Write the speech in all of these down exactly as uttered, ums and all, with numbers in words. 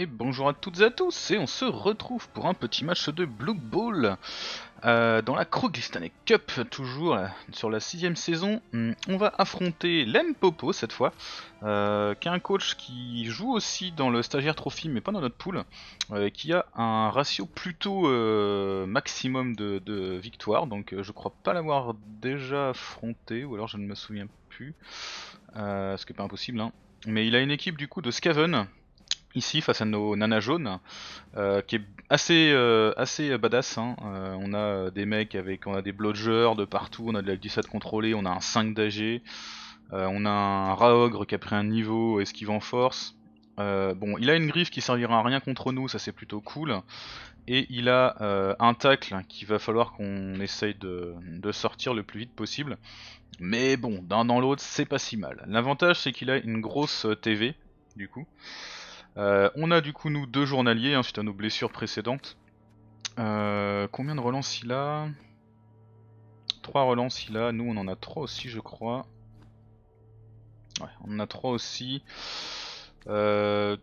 Et bonjour à toutes et à tous, et on se retrouve pour un petit match de Blood Bowl euh, dans la Kyrgyzstan Cup, toujours euh, sur la sixième saison. Hum, On va affronter Lempopo cette fois, euh, qui est un coach qui joue aussi dans le Stagiaire Trophy, mais pas dans notre pool, euh, qui a un ratio plutôt euh, maximum de, de victoires, donc euh, je crois pas l'avoir déjà affronté, ou alors je ne me souviens plus, euh, ce qui est pas impossible, hein. Mais il a une équipe du coup de Skaven ici face à nos nanas jaunes, euh, qui est assez euh, assez badass, hein. Euh, on a des mecs avec, on a des blodgers de partout, on a de la glissade contrôlée, on a un cinq d'A G, euh, on a un Raogre qui a pris un niveau esquive en force. Euh, bon, il a une griffe qui servira à rien contre nous, ça c'est plutôt cool. Et il a euh, un tacle qu'il va falloir qu'on essaye de, de sortir le plus vite possible. Mais bon, d'un dans l'autre, c'est pas si mal. L'avantage c'est qu'il a une grosse T V, du coup. Euh, on a du coup nous deux journaliers hein, suite à nos blessures précédentes. Euh, combien de relances il a? Trois relances il a, nous on en a trois aussi je crois. Ouais, on en a trois aussi. Euh...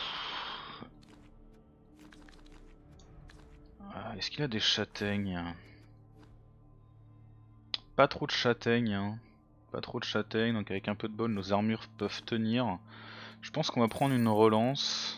Ah, est-ce qu'il a des châtaignes? Pas trop de châtaignes, hein. Pas trop de châtaignes, donc avec un peu de bol nos armures peuvent tenir. Je pense qu'on va prendre une relance.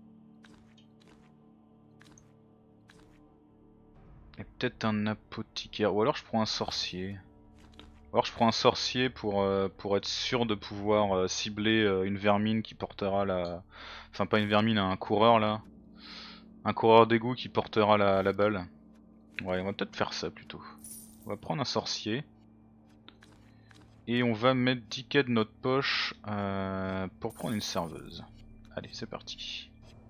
Et peut-être un apothicaire, ou alors je prends un sorcier. Ou alors je prends un sorcier pour, euh, pour être sûr de pouvoir euh, cibler euh, une vermine qui portera la... Enfin pas une vermine, un coureur là. Un coureur d'égout qui portera la, la balle. Ouais, on va peut-être faire ça plutôt. On va prendre un sorcier. Et on va mettre dix K de notre poche euh, pour prendre une serveuse. Allez, c'est parti.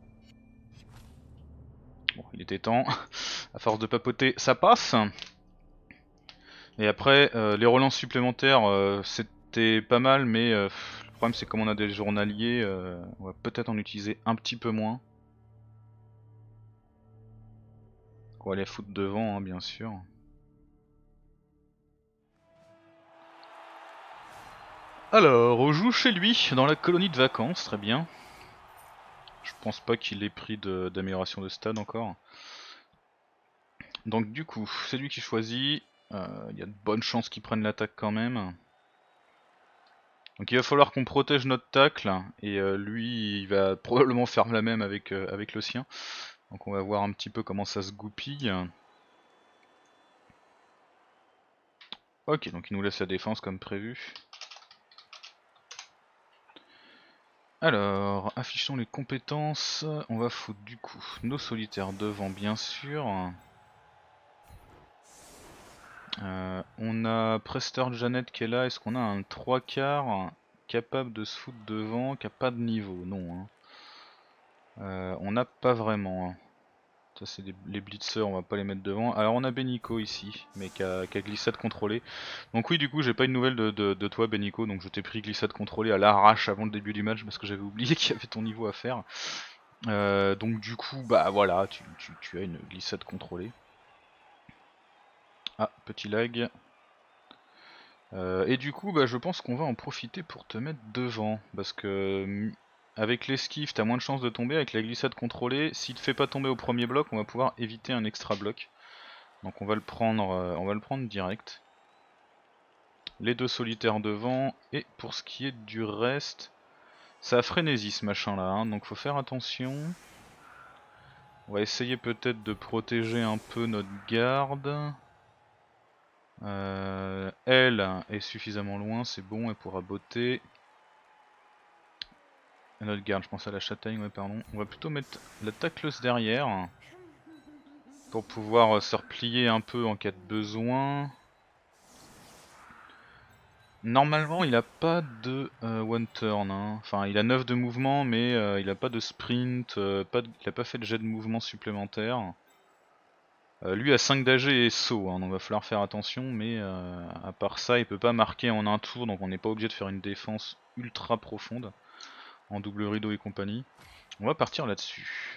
Bon, il était temps. À force de papoter, ça passe. Et après, euh, les relances supplémentaires, euh, c'était pas mal, mais euh, le problème c'est comme on a des journaliers, euh, on va peut-être en utiliser un petit peu moins. On va les foutre devant, hein, bien sûr. Alors, on joue chez lui, dans la colonie de vacances, très bien. Je pense pas qu'il ait pris d'amélioration de, de stade encore. Donc du coup, c'est lui qui choisit. Euh, il y a de bonnes chances qu'il prenne l'attaque quand même. Donc il va falloir qu'on protège notre tacle, et euh, lui il va probablement faire la même avec, euh, avec le sien. Donc on va voir un petit peu comment ça se goupille. Ok, donc il nous laisse la défense comme prévu. Alors, affichons les compétences. On va foutre du coup nos solitaires devant bien sûr. Euh, on a Prester Janet qui est là. Est-ce qu'on a un trois quarts capable de se foutre devant, qui a pas de niveau? Non. Hein. Euh, on n'a pas vraiment. Hein. Ça c'est les blitzers, on va pas les mettre devant. Alors on a Benico ici, mais qui a, qui a glissade contrôlée. Donc oui du coup j'ai pas une nouvelle de, de, de toi Benico, donc je t'ai pris glissade contrôlée à l'arrache avant le début du match parce que j'avais oublié qu'il y avait ton niveau à faire. Euh, donc du coup bah voilà, tu, tu, tu as une glissade contrôlée. Ah, petit lag. Euh, et du coup bah je pense qu'on va en profiter pour te mettre devant, parce que avec l'esquive t'as moins de chances de tomber, avec la glissade contrôlée, s'il te fait pas tomber au premier bloc, on va pouvoir éviter un extra bloc. Donc on va le prendre, euh, on va le prendre direct. Les deux solitaires devant, et pour ce qui est du reste, ça a frénésie ce machin là, hein, donc faut faire attention. On va essayer peut-être de protéger un peu notre garde. Euh, elle est suffisamment loin, c'est bon, elle pourra botter. Et notre garde, je pense à la châtaigne, ouais pardon. On va plutôt mettre la tacleuse derrière pour pouvoir se replier un peu en cas de besoin. Normalement il a pas de euh, one turn, hein. Enfin il a neuf de mouvement mais euh, il a pas de sprint, euh, pas de... il a pas fait de jet de mouvement supplémentaire. Euh, lui a cinq d'A G et saut, hein, donc va falloir faire attention, mais euh, à part ça il peut pas marquer en un tour, donc on n'est pas obligé de faire une défense ultra profonde en double rideau et compagnie. On va partir là-dessus.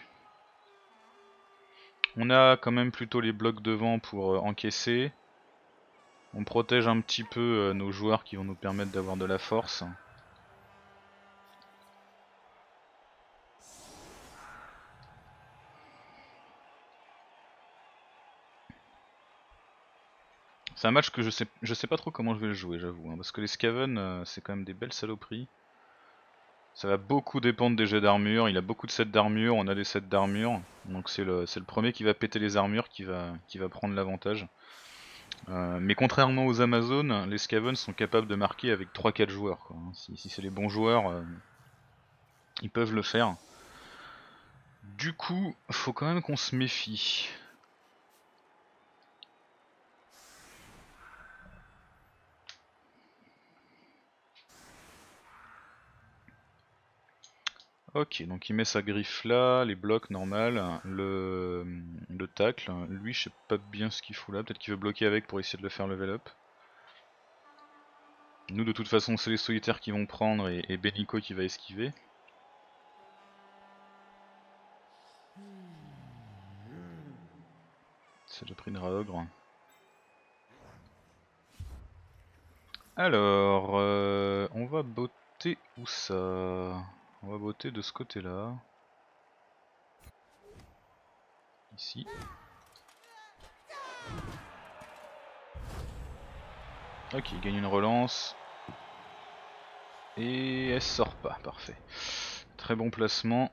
On a quand même plutôt les blocs devant pour euh, encaisser. On protège un petit peu euh, nos joueurs qui vont nous permettre d'avoir de la force. C'est un match que je sais, je sais pas trop comment je vais le jouer, j'avoue, hein, parce que les Skaven, euh, c'est quand même des belles saloperies. Ça va beaucoup dépendre des jets d'armure, il a beaucoup de sets d'armure, on a des sets d'armure, donc c'est le, c'est le premier qui va péter les armures qui va, qui va prendre l'avantage. Euh, mais contrairement aux Amazones, les Skaven sont capables de marquer avec trois quatre joueurs, quoi, hein. Si, si c'est les bons joueurs, euh, ils peuvent le faire. Du coup, faut quand même qu'on se méfie. Ok, donc il met sa griffe là, les blocs normal, le, le tacle. Lui, je sais pas bien ce qu'il fout là, peut-être qu'il veut bloquer avec pour essayer de le faire level up. Nous, de toute façon, c'est les solitaires qui vont prendre et, et Beniko qui va esquiver. C'est déjà pris une Raogre. Alors, euh, on va botter où ça? On va botter de ce côté-là. Ici. Ok, il gagne une relance. Et elle sort pas, parfait. Très bon placement.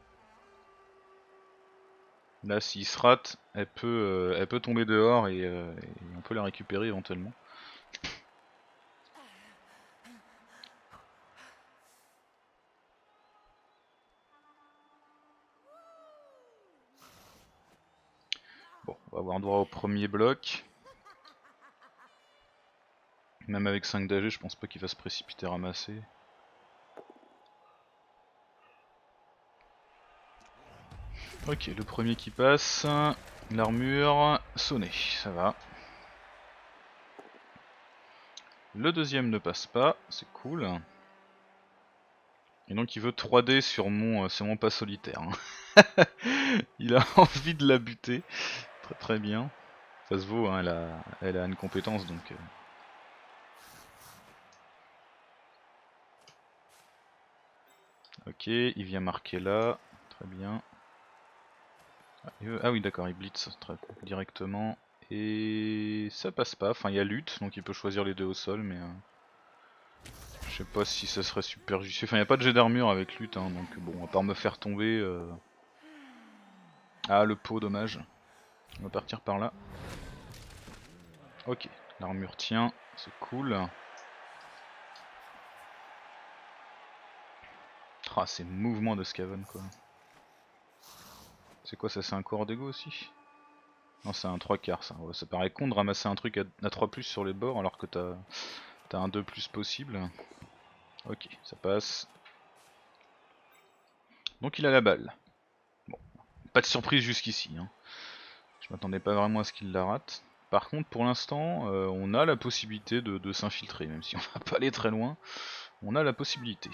Là, s'il se rate, elle peut, euh, elle peut tomber dehors et, euh, et on peut la récupérer éventuellement. Bon, on va avoir droit au premier bloc. Même avec cinq d'A G, je pense pas qu'il va se précipiter ramasser. Ok, le premier qui passe. L'armure sonnée, ça va. Le deuxième ne passe pas, c'est cool. Et donc il veut trois D sur mon, euh, sur mon pas solitaire. Hein. Il a envie de la buter. Très très bien. Ça se vaut, hein, elle, a, elle a une compétence donc... Euh... Ok, il vient marquer là. Très bien. Ah, veut... ah oui d'accord, il blitz très... directement. Et ça passe pas. Enfin il y a lutte, donc il peut choisir les deux au sol, mais... Euh... Je sais pas si ça serait super judicieux. Enfin il n'y a pas de jet d'armure avec lutte, hein, donc bon, à part me faire tomber... Euh... Ah le pot, dommage. On va partir par là. Ok, l'armure tient, c'est cool. Ah, ces mouvements de Skaven quoi. C'est quoi ça, c'est un corps d'ego aussi? Non, c'est un trois quarts ça. Ouais, ça paraît con de ramasser un truc à, à trois plus sur les bords alors que t'as as un deux plus possible. Ok, ça passe. Donc il a la balle. Bon, pas de surprise jusqu'ici. Hein. Je m'attendais pas vraiment à ce qu'il la rate. Par contre, pour l'instant, euh, on a la possibilité de, de s'infiltrer, même si on va pas aller très loin. On a la possibilité.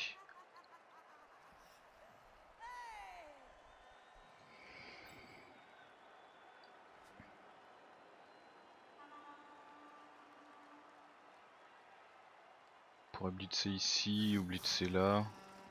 On pourrait blitzer ici ou blitzer là.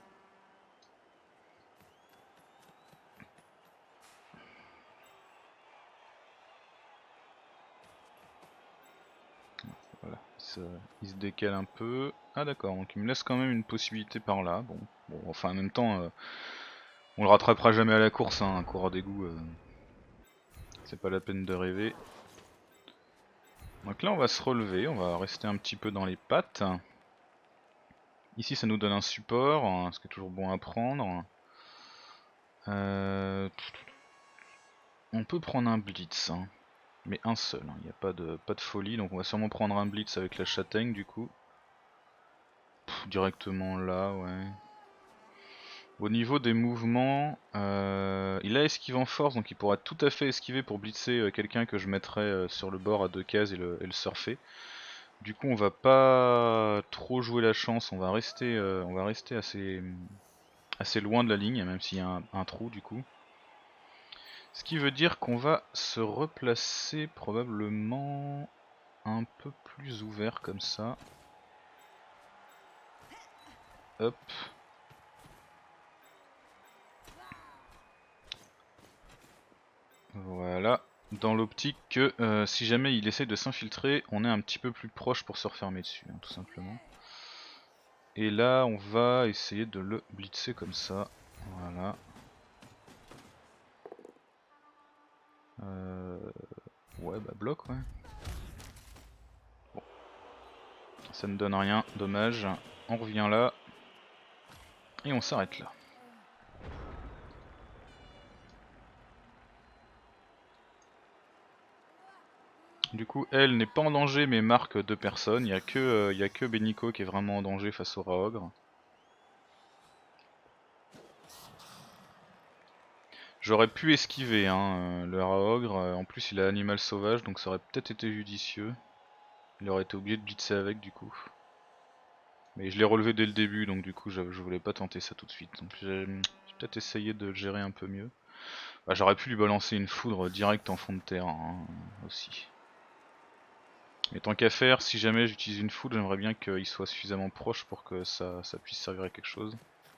Voilà, il se, il se décale un peu. Ah d'accord, donc il me laisse quand même une possibilité par là. Bon, bon enfin en même temps, euh, on le rattrapera jamais à la course, hein, un coureur d'égout. Euh, c'est pas la peine de rêver. Donc là on va se relever, on va rester un petit peu dans les pattes. Ici ça nous donne un support, hein, ce qui est toujours bon à prendre. Euh, on peut prendre un blitz, hein, mais un seul, il n'y a pas de, pas de folie, donc on va sûrement prendre un blitz avec la châtaigne du coup. Pff, directement là, ouais. Au niveau des mouvements, euh, il a esquive en force, donc il pourra tout à fait esquiver pour blitzer euh, quelqu'un que je mettrais euh, sur le bord à deux cases et le, et le surfer. Du coup on va pas trop jouer la chance, on va rester, euh, on va rester assez, assez loin de la ligne, même s'il y a un, un trou du coup. Ce qui veut dire qu'on va se replacer probablement un peu plus ouvert comme ça. Hop. Voilà. dans l'optique que euh, si jamais il essaye de s'infiltrer, on est un petit peu plus proche pour se refermer dessus, hein, tout simplement. Et là on va essayer de le blitzer comme ça, voilà. Euh... Ouais bah bloc ouais. Bon. Ça ne donne rien, dommage. On revient là. Et on s'arrête là. Du coup elle n'est pas en danger mais marque deux personnes. Il n'y a que, euh, il y a que Beniko qui est vraiment en danger face au Raogre. J'aurais pu esquiver hein, le Raogre, en plus il a animal sauvage donc ça aurait peut-être été judicieux. Il aurait été obligé de blitzer avec du coup. Mais je l'ai relevé dès le début donc du coup je, je voulais pas tenter ça tout de suite. Donc j'ai peut-être essayé de le gérer un peu mieux. Bah, j'aurais pu lui balancer une foudre directe en fond de terre hein, aussi. Mais tant qu'à faire, si jamais j'utilise une foudre, j'aimerais bien qu'il soit suffisamment proche pour que ça, ça puisse servir à quelque chose.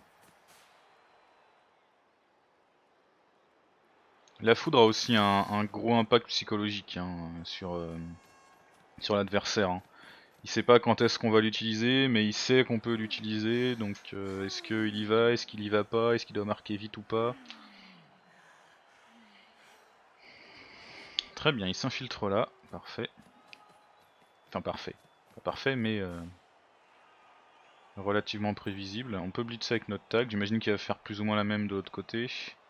La foudre a aussi un, un gros impact psychologique hein, sur, euh, sur l'adversaire. Hein. Il sait pas quand est-ce qu'on va l'utiliser, mais il sait qu'on peut l'utiliser, donc euh, est-ce qu'il y va, est-ce qu'il y va pas, est-ce qu'il doit marquer vite ou pas. Très bien, il s'infiltre là, parfait. Enfin parfait, pas parfait mais euh, relativement prévisible. On peut blitzer avec notre tag, j'imagine qu'il va faire plus ou moins la même de l'autre côté.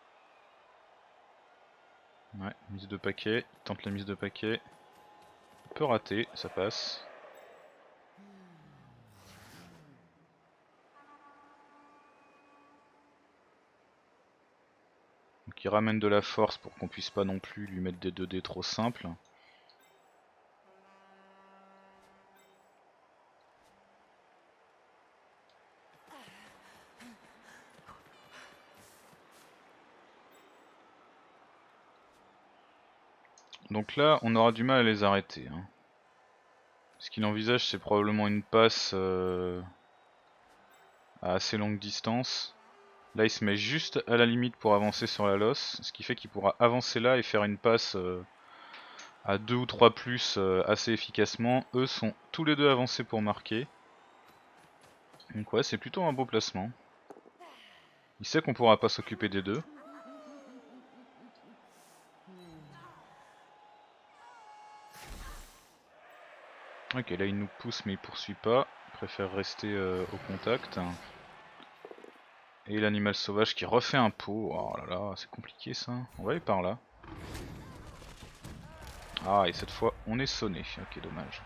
Ouais, mise de paquet, il tente la mise de paquet. Il peut rater, ça passe. Donc il ramène de la force pour qu'on puisse pas non plus lui mettre des deux dés trop simples. Donc là on aura du mal à les arrêter. Hein. Ce qu'il envisage c'est probablement une passe euh, à assez longue distance. Là il se met juste à la limite pour avancer sur la losse, ce qui fait qu'il pourra avancer là et faire une passe euh, à deux ou trois plus euh, assez efficacement. Eux sont tous les deux avancés pour marquer. Donc ouais c'est plutôt un beau placement. Il sait qu'on pourra pas s'occuper des deux. Ok là il nous pousse mais il poursuit pas, il préfère rester euh, au contact. Et l'animal sauvage qui refait un pot, oh là là c'est compliqué ça, on va aller par là. Ah et cette fois on est sonné, ok dommage.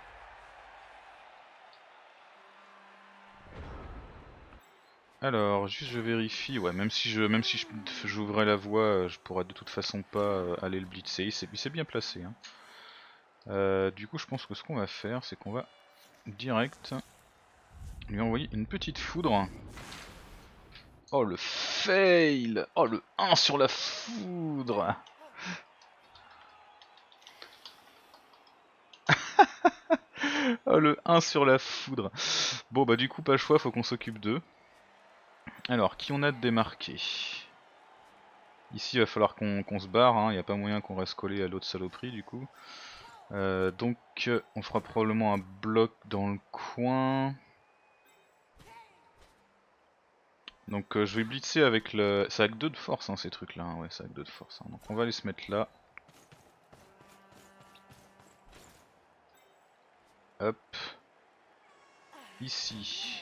Alors juste je vérifie, ouais même si je même si j'ouvrais la voie je pourrais de toute façon pas aller le blitzer, il s'est bien placé. Hein. Euh, du coup je pense que ce qu'on va faire c'est qu'on va direct lui envoyer une petite foudre. Oh le fail. Oh le un sur la foudre. Oh le un sur la foudre. Bon bah du coup pas le choix, faut qu'on s'occupe d'eux. Alors qui on a de démarqué? Ici il va falloir qu'on qu'on se barre, il hein. n'y a pas moyen qu'on reste collé à l'autre saloperie du coup. Euh, donc on fera probablement un bloc dans le coin. Donc euh, je vais blitzer avec le... C'est avec deux de force hein, ces trucs là, hein. Ouais c'est avec deux de force. Hein. Donc on va aller se mettre là. Hop. Ici.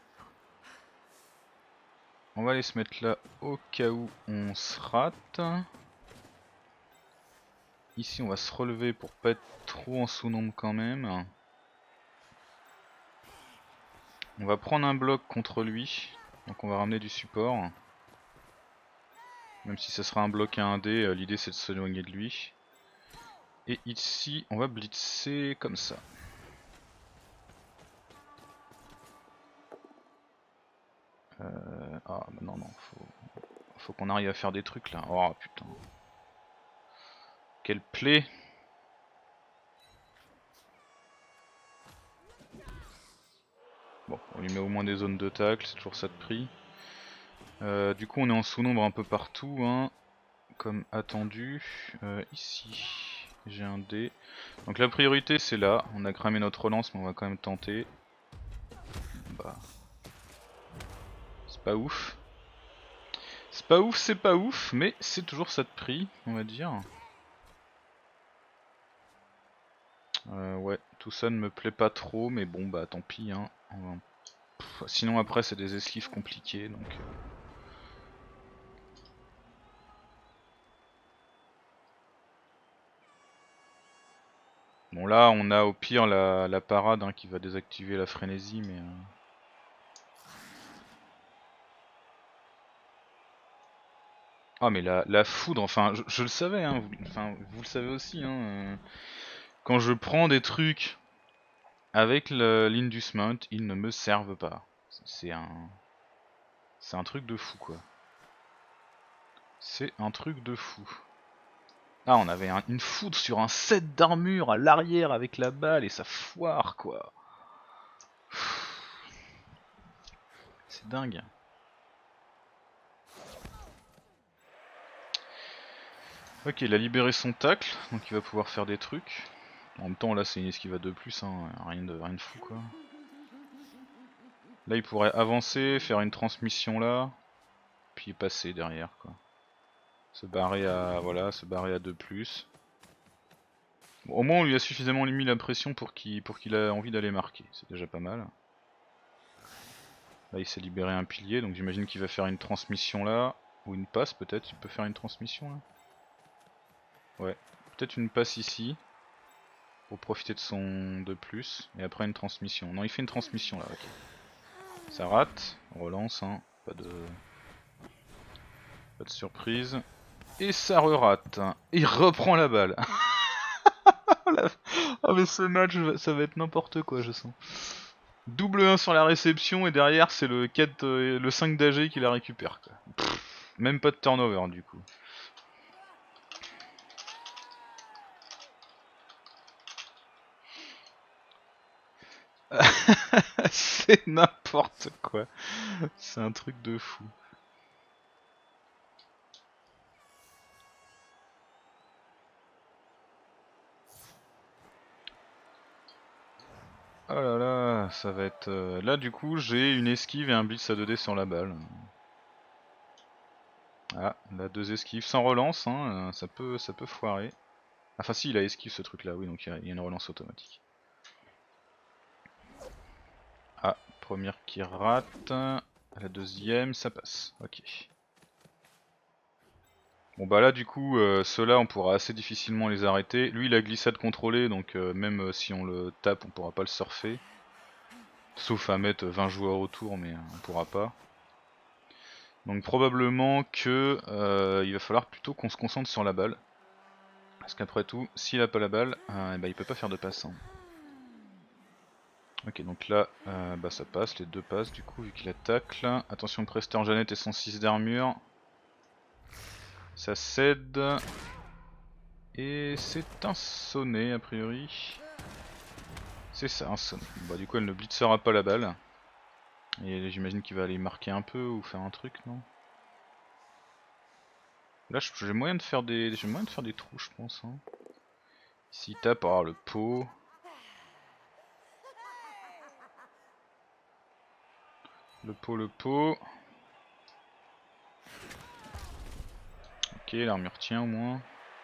On va aller se mettre là au cas où on se rate. Ici on va se relever pour pas être trop en sous-nombre quand même. On va prendre un bloc contre lui. Donc on va ramener du support. Même si ça sera un bloc à un dé, l'idée c'est de s'éloigner de lui. Et ici on va blitzer comme ça. Euh... Ah bah non non, faut, faut qu'on arrive à faire des trucs là. Oh putain. Quelle plaie. Bon, on lui met au moins des zones de tacle, c'est toujours ça de prix. Euh, du coup on est en sous-nombre un peu partout, hein, comme attendu. Euh, ici. j'ai un dé. Donc la priorité c'est là, on a cramé notre relance mais on va quand même tenter. Bah... C'est pas ouf. C'est pas ouf, c'est pas ouf, mais c'est toujours ça de prix, on va dire. Euh, ouais, tout ça ne me plaît pas trop, mais bon bah tant pis hein. Pff, sinon après c'est des esquives compliquées donc... Euh... Bon là on a au pire la, la parade hein, qui va désactiver la frénésie mais... Euh... Ah mais la, la foudre, enfin je, je le savais hein, vous, enfin vous le savez aussi hein. Euh... Quand je prends des trucs avec l'Indus Mount, ils ne me servent pas. C'est un... C'est un truc de fou quoi. C'est un truc de fou. Ah on avait un, une foudre sur un set d'armure à l'arrière avec la balle et ça foire quoi. C'est dingue. Ok, il a libéré son tacle, donc il va pouvoir faire des trucs. En même temps là c'est une esquive de plus, hein, rien, de, rien de fou quoi. Là il pourrait avancer, faire une transmission là, puis passer derrière quoi. Se barrer à voilà, se barrer à deux plus. Bon, au moins on lui a suffisamment mis la pression pour qu'il pour qu'il ait envie d'aller marquer, c'est déjà pas mal. Là il s'est libéré un pilier, donc j'imagine qu'il va faire une transmission là, ou une passe peut-être, il peut faire une transmission là. Ouais, peut-être une passe ici, pour profiter de son de plus, et après une transmission. Non il fait une transmission là, ok. Ça rate, on relance, hein, pas de... pas de surprise. Et ça re-rate, et il reprend la balle. Ah mais ce match ça va être n'importe quoi je sens. Double un sur la réception et derrière c'est le quatre, euh, le cinq d'A G qui la récupère quoi. Pff, même pas de turnover du coup. C'est n'importe quoi. C'est un truc de fou. Oh là là, ça va être... Euh... Là du coup j'ai une esquive et un blitz à deux D sur la balle. Ah, là deux esquives sans relance, hein, ça peut, ça peut foirer. Enfin si, il a esquive ce truc là, oui, donc il y, a, il y a une relance automatique. Ah, première qui rate, la deuxième ça passe, ok. Bon bah là du coup, euh, ceux-là on pourra assez difficilement les arrêter. Lui il a glissade contrôlée, donc euh, même euh, si on le tape on pourra pas le surfer. Sauf à mettre vingt joueurs autour, mais euh, on pourra pas. Donc probablement que euh, il va falloir plutôt qu'on se concentre sur la balle. Parce qu'après tout, s'il a pas la balle, euh, eh ben, il peut pas faire de passe. Hein. Ok, donc là, euh, bah ça passe, les deux passent du coup, vu qu'il attaque. Attention, Prester Jeannette et son six d'armure. Ça cède. Et c'est un sonnet a priori. C'est ça, un sonnet. Bah du coup elle ne blitzera pas la balle. Et j'imagine qu'il va aller marquer un peu ou faire un truc, non? Là j'ai moyen de faire des. J'ai moyen de faire des trous je pense. Hein. S'il tape, oh le pot. Le pot, le pot. Ok, l'armure tient au moins.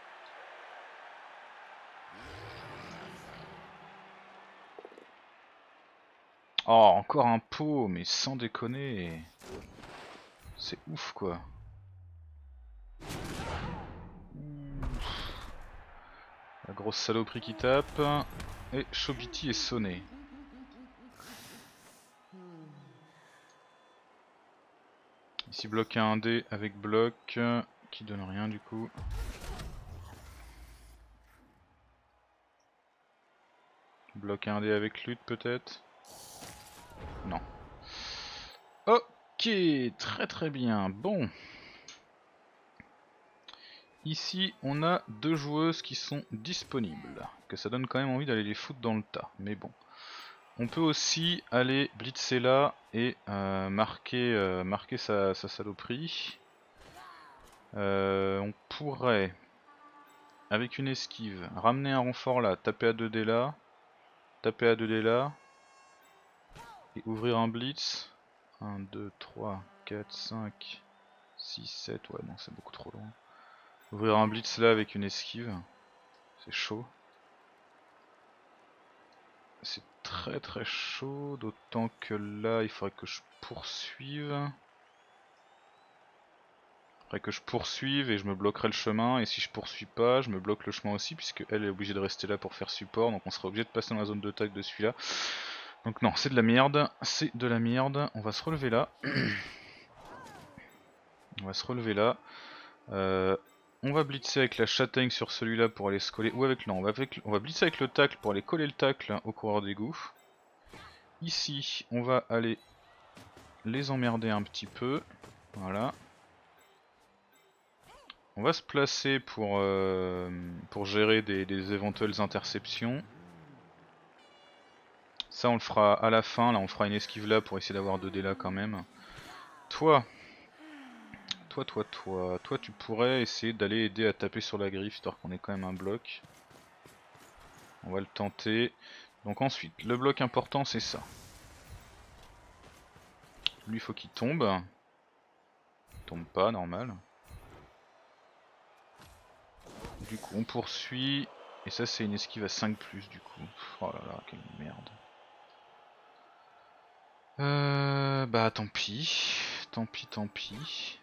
Oh, encore un pot, mais sans déconner. C'est ouf quoi. La grosse saloperie qui tape. Et Chobiti est sonné. Ici bloque un dé avec bloc. Qui donne rien du coup. Bloque un dé avec lutte peut-être. Non. Ok, très très bien. Bon. Ici on a deux joueuses qui sont disponibles. Que ça donne quand même envie d'aller les foutre dans le tas. Mais bon. On peut aussi aller blitzer là et euh, marquer, euh, marquer sa, sa saloperie. Euh, on pourrait... avec une esquive, ramener un renfort là, taper à deux D là, taper à deux D là, et ouvrir un blitz. un, deux, trois, quatre, cinq, six, sept, ouais non c'est beaucoup trop loin. Ouvrir un blitz là avec une esquive, c'est chaud. C'est très très chaud, d'autant que là il faudrait que je poursuive. Il faudrait que je poursuive et je me bloquerai le chemin, et si je poursuis pas, je me bloque le chemin aussi, puisque elle est obligée de rester là pour faire support, donc on sera obligé de passer dans la zone de tag de celui-là. Donc non, c'est de la merde, c'est de la merde, on va se relever là. On va se relever là. Euh, on va blitzer avec la châtaigne sur celui-là pour aller se coller. Ou avec non, on va, avec, on va blitzer avec le tacle pour aller coller le tacle au coureur d'égout. Ici, on va aller les emmerder un petit peu. Voilà. On va se placer pour, euh, pour gérer des, des éventuelles interceptions. Ça on le fera à la fin, là on fera une esquive là pour essayer d'avoir deux D là quand même. Toi, toi, toi, toi, toi tu pourrais essayer d'aller aider à taper sur la griffe histoire qu'on ait quand même un bloc. On va le tenter. Donc ensuite, le bloc important c'est ça. Lui il faut qu'il tombe. Il tombe pas, normal. Du coup on poursuit. Et ça c'est une esquive à cinq plus du coup. Oh là là, quelle merde. Euh, bah tant pis. Tant pis, tant pis.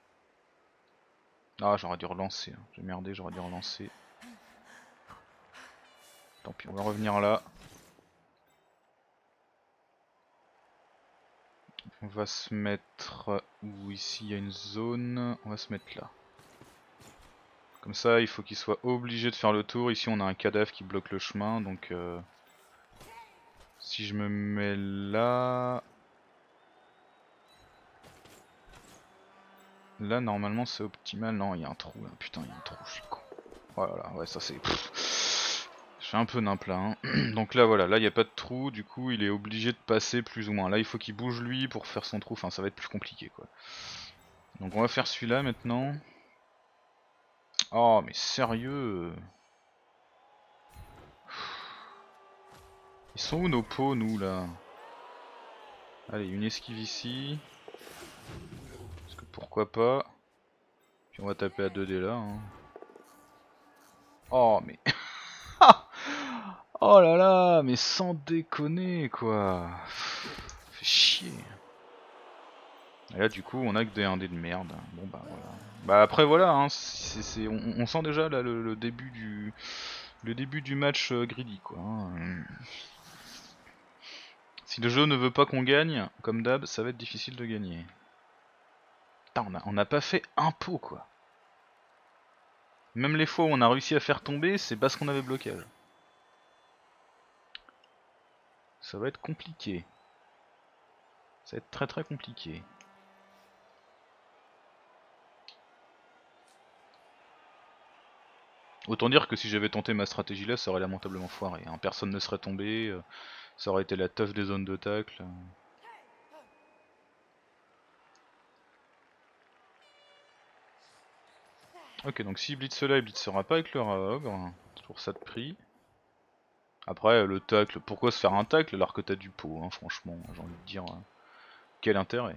Ah j'aurais dû relancer. Hein. J'ai merdé, j'aurais dû relancer. Tant pis, on va revenir là. On va se mettre où ici il y a une zone. On va se mettre là. Comme ça, il faut qu'il soit obligé de faire le tour. Ici, on a un cadavre qui bloque le chemin. Donc, euh, si je me mets là. Là, normalement, c'est optimal. Non, il y a un trou là. Putain, il y a un trou, je suis con. Voilà, ouais, ça c'est. Je fais un peu nimp là. Hein. Donc là, voilà, là, il n'y a pas de trou. Du coup, il est obligé de passer plus ou moins. Là, il faut qu'il bouge lui pour faire son trou. Enfin, ça va être plus compliqué quoi. Donc, on va faire celui-là maintenant. Oh mais sérieux. Ils sont où nos pots nous là? Allez, une esquive ici. Parce que pourquoi pas. Puis on va taper à deux D là. Hein. Oh mais... oh là là, mais sans déconner quoi. Fait chier. Et là du coup on a que des un D de merde. Bon bah voilà. Bah après voilà, hein, c'est, c'est, on, on sent déjà là le, le début du... Le début du match euh, greedy quoi. Hein. Si le jeu ne veut pas qu'on gagne, comme d'hab, ça va être difficile de gagner. Putain, on a, on a pas fait un pot quoi. Même les fois où on a réussi à faire tomber, c'est parce qu'on avait blocage. Ça va être compliqué. Ça va être très très compliqué. Autant dire que si j'avais tenté ma stratégie là, ça aurait lamentablement foiré. Hein. Personne ne serait tombé, euh, ça aurait été la teuf des zones de tacle. Ok, donc s'il blitz là, il blitzera pas avec le ogre. C'est pour ça de prix. Après, le tacle, pourquoi se faire un tacle alors que t'as du pot, hein, franchement, j'ai envie de dire. Euh, quel intérêt.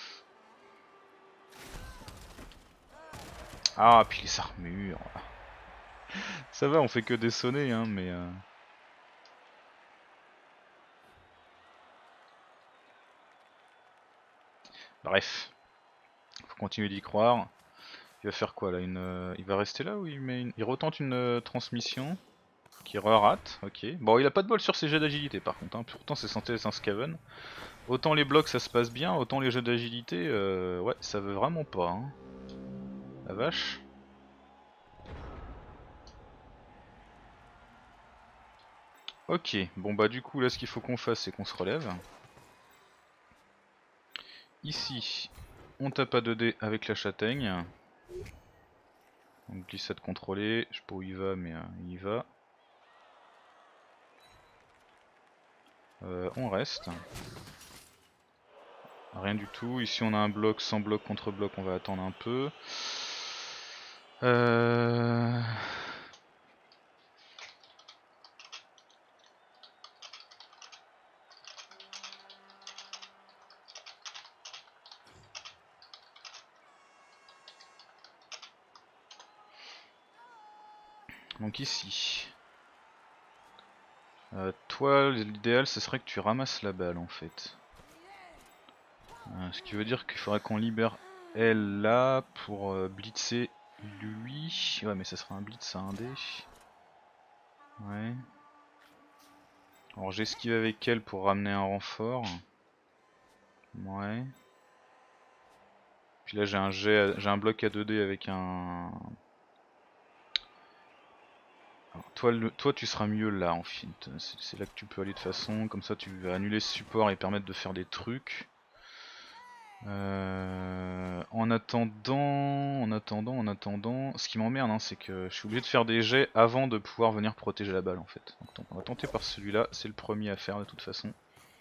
Ah, puis les armures. Ça va, on fait que des sonnets, hein, mais... Euh... Bref. Faut continuer d'y croire. Il va faire quoi là une, euh... Il va rester là ou il met une... Il retente une euh, transmission qui re-rate, ok. Bon, il a pas de bol sur ses jets d'agilité par contre, hein. Pourtant c'est censé être un Skaven. Autant les blocs ça se passe bien, autant les jeux d'agilité, euh... ouais, ça veut vraiment pas. Hein. La vache. Ok, bon bah du coup là ce qu'il faut qu'on fasse c'est qu'on se relève. Ici, on tape à deux D avec la châtaigne. Donc glissade contrôlée, je sais pas où il va mais euh, il y va. Euh, on reste. Rien du tout, ici on a un bloc sans bloc contre bloc, on va attendre un peu. Euh... Donc ici. Euh, toi, l'idéal ce serait que tu ramasses la balle en fait. Euh, ce qui veut dire qu'il faudrait qu'on libère elle là pour euh, blitzer lui. Ouais, mais ça sera un blitz à un dé. Ouais. Alors j'esquive avec elle pour ramener un renfort. Ouais. Puis là j'ai un jet, j'ai un bloc à deux dés avec un. Alors, toi, le, toi tu seras mieux là en fin. C'est là que tu peux aller de façon. Comme ça tu vas annuler ce support et permettre de faire des trucs. Euh, en attendant, en attendant, en attendant, ce qui m'emmerde, hein, c'est que je suis obligé de faire des jets avant de pouvoir venir protéger la balle en fait. Donc, donc on va tenter par celui-là, c'est le premier à faire de toute façon.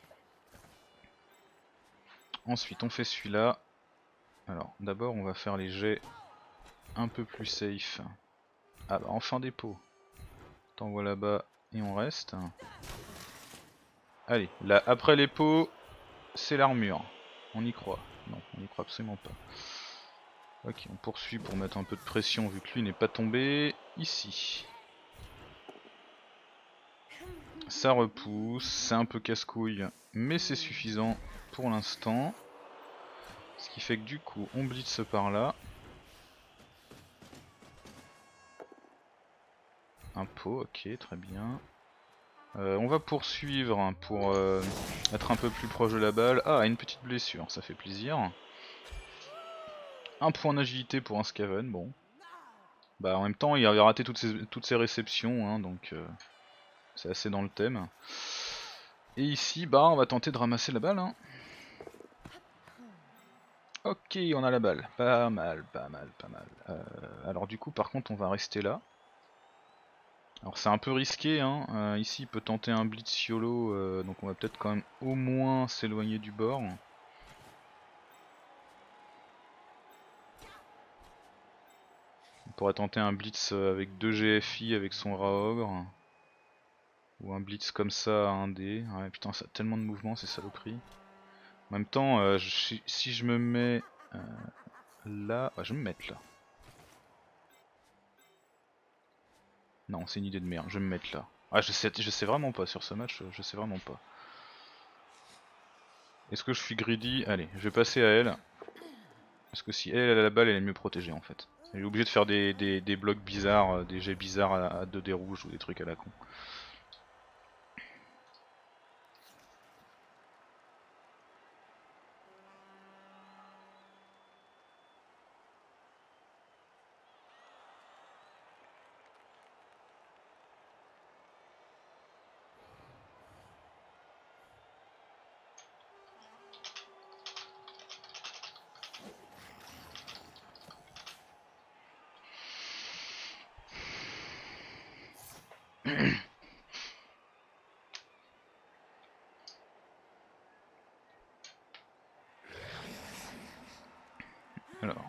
Ensuite on fait celui-là. Alors d'abord on va faire les jets un peu plus safe. Ah bah enfin des pots. T'envoies là-bas et on reste. Allez, là après les pots, c'est l'armure. On y croit. Non, on y croit absolument pas. Ok, on poursuit pour mettre un peu de pression vu que lui n'est pas tombé. Ici. Ça repousse, c'est un peu casse-couille, mais c'est suffisant pour l'instant. Ce qui fait que du coup, on blitz par là. Un pot, ok, très bien. Euh, on va poursuivre hein, pour euh, être un peu plus proche de la balle. Ah, une petite blessure, ça fait plaisir. Un point d'agilité pour un Scaven, bon. Bah en même temps, il avait raté toutes ses, toutes ses réceptions, hein, donc euh, c'est assez dans le thème. Et ici, bah on va tenter de ramasser la balle. Hein. Ok, on a la balle. Pas mal, pas mal, pas mal. Euh, alors du coup, par contre, on va rester là. Alors c'est un peu risqué, hein. Euh, ici il peut tenter un blitz YOLO, euh, donc on va peut-être quand même au moins s'éloigner du bord. On pourrait tenter un blitz avec deux G F I avec son Raogre. Ou un blitz comme ça à un dé. Ouais putain ça a tellement de mouvements ces saloperies. En même temps, euh, je, si je me mets euh, là... Ah, je vais me mettre là. Non c'est une idée de merde, je vais me mettre là. Ah je sais, je sais vraiment pas sur ce match, je sais vraiment pas. Est-ce que je suis greedy? Allez, je vais passer à elle. Parce que si elle, elle a la balle, elle est mieux protégée en fait. Elle est obligée de faire des, des, des blocs bizarres, euh, des jets bizarres à, à deux dés rouges ou des trucs à la con. Alors.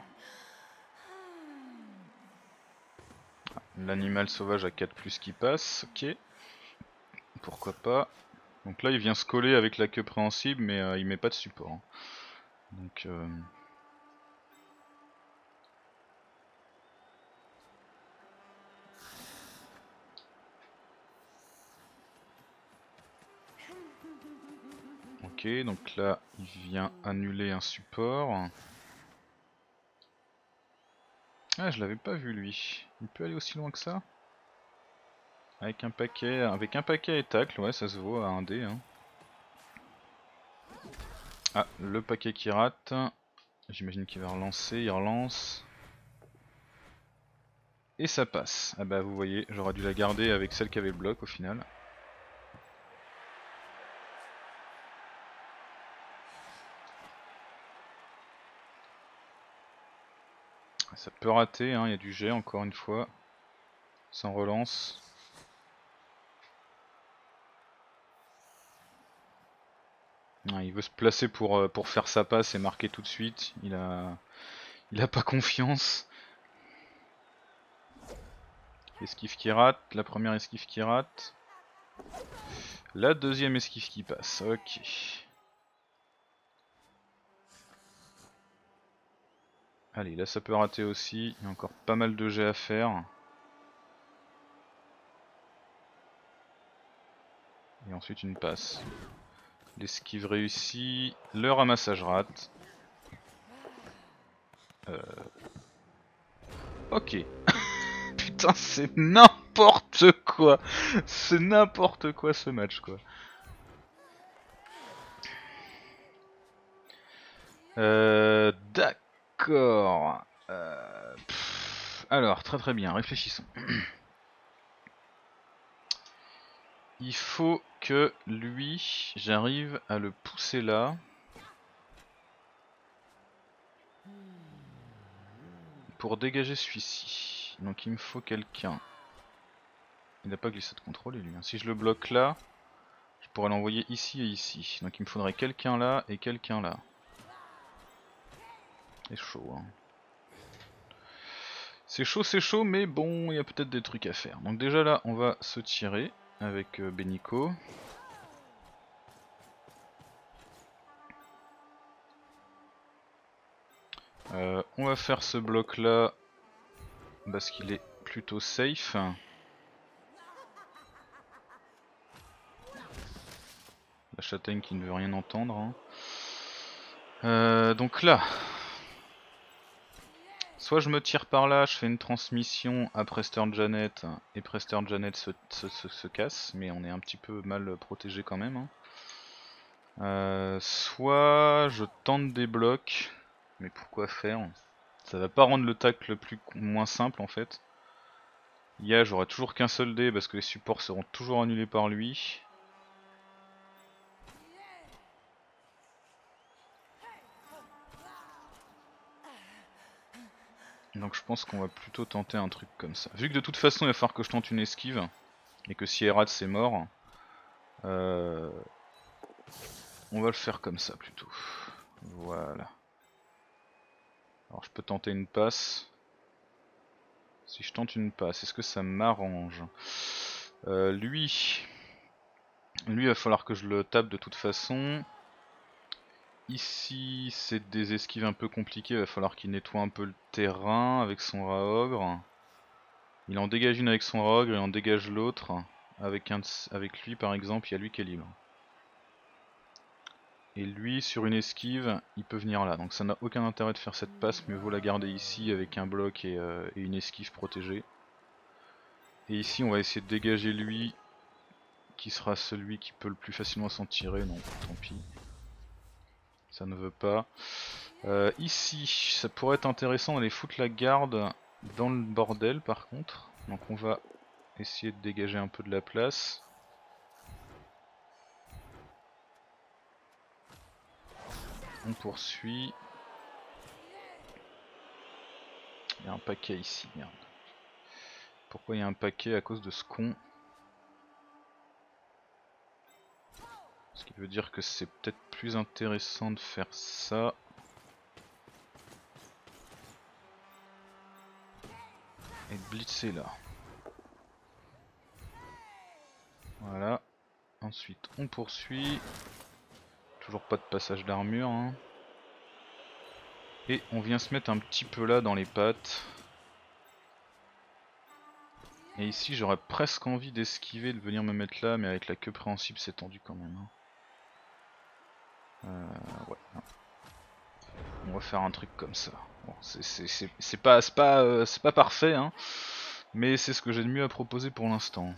L'animal sauvage à quatre plus qui passe, ok. Pourquoi pas. Donc là il vient se coller avec la queue préhensible mais euh, il met pas de support. Hein. Donc euh... Ok, donc là il vient annuler un support. Ah je l'avais pas vu lui. Il peut aller aussi loin que ça? Avec un paquet, avec un paquet et tacle, ouais ça se vaut à un dé. Hein. Ah, le paquet qui rate. J'imagine qu'il va relancer, il relance. Et ça passe. Ah bah vous voyez, j'aurais dû la garder avec celle qui avait le bloc au final. Ça peut rater, hein, il y a du jet encore une fois. Sans relance. Ah, il veut se placer pour, euh, pour faire sa passe et marquer tout de suite. Il a, il a pas confiance. Esquive qui rate, la première esquive qui rate. La deuxième esquive qui passe, ok. Allez, là ça peut rater aussi, il y a encore pas mal de jets à faire. Et ensuite une passe. L'esquive réussie, le ramassage rate. Euh... Ok. Putain, c'est n'importe quoi. C'est n'importe quoi ce match, quoi. Euh... D'accord. Euh... Alors, très très bien, réfléchissons. Il faut que lui, j'arrive à le pousser là. Pour dégager celui-ci. Donc il me faut quelqu'un. Il n'a pas glissé de contrôle lui. Si je le bloque là, je pourrais l'envoyer ici et ici. Donc il me faudrait quelqu'un là et quelqu'un là. C'est chaud hein. C'est chaud, c'est chaud, mais bon, il y a peut-être des trucs à faire. Donc déjà là, on va se tirer avec euh, Beniko. Euh, on va faire ce bloc là parce qu'il est plutôt safe. La châtaigne qui ne veut rien entendre. Hein. Euh, donc là, soit je me tire par là, je fais une transmission à Prester Janet et Prester Janet se, se, se, se casse, mais on est un petit peu mal protégé quand même. Hein. Euh, soit je tente des blocs, mais pourquoi faire? Ça va pas rendre le tacle plus moins simple en fait. Ya, j'aurai toujours qu'un seul dé parce que les supports seront toujours annulés par lui. Donc je pense qu'on va plutôt tenter un truc comme ça. Vu que de toute façon il va falloir que je tente une esquive, et que si elle rate c'est mort, euh, on va le faire comme ça plutôt. Voilà. Alors je peux tenter une passe. Si je tente une passe, est-ce que ça m'arrange? euh, Lui, lui il va falloir que je le tape de toute façon. Ici c'est des esquives un peu compliquées, il va falloir qu'il nettoie un peu le terrain avec son Raogre. Il en dégage une avec son Raogre et en dégage l'autre. Avec, un avec lui par exemple, il y a lui qui est libre. Et lui sur une esquive, il peut venir là. Donc ça n'a aucun intérêt de faire cette passe, mieux vaut la garder ici avec un bloc et, euh, et une esquive protégée. Et ici on va essayer de dégager lui, qui sera celui qui peut le plus facilement s'en tirer. Non, tant pis. Ça ne veut pas. Euh, ici, ça pourrait être intéressant d'aller foutre la garde dans le bordel par contre. Donc on va essayer de dégager un peu de la place. On poursuit. Il y a un paquet ici, merde. Pourquoi il y a un paquet? À cause de ce con. Ce qui veut dire que c'est peut-être plus intéressant de faire ça. Et de blitzer là. Voilà. Ensuite on poursuit. Toujours pas de passage d'armure. Hein. Et on vient se mettre un petit peu là dans les pattes. Et ici j'aurais presque envie d'esquiver, de venir me mettre là, mais avec la queue préhensible c'est tendu quand même. Hein. Euh, ouais, non. On va faire un truc comme ça. Bon, c'est pas, pas, euh, pas parfait, hein, mais c'est ce que j'ai de mieux à proposer pour l'instant.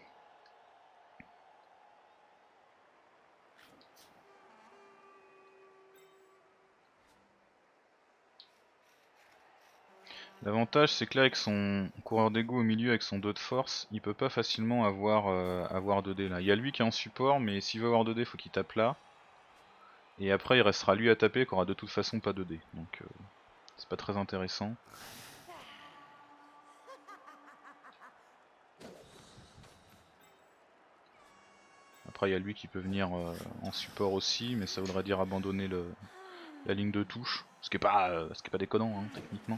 L'avantage c'est que là avec son coureur d'égo au milieu avec son dos de force, il peut pas facilement avoir, euh, avoir deux dés là. Il y a lui qui est en support, mais s'il veut avoir deux dés faut qu'il tape là. Et après il restera lui à taper qui aura de toute façon pas deux dés. Donc euh, c'est pas très intéressant. Après il y a lui qui peut venir euh, en support aussi, mais ça voudrait dire abandonner le, la ligne de touche. Ce qui est pas, euh, ce qui est pas déconnant hein, techniquement.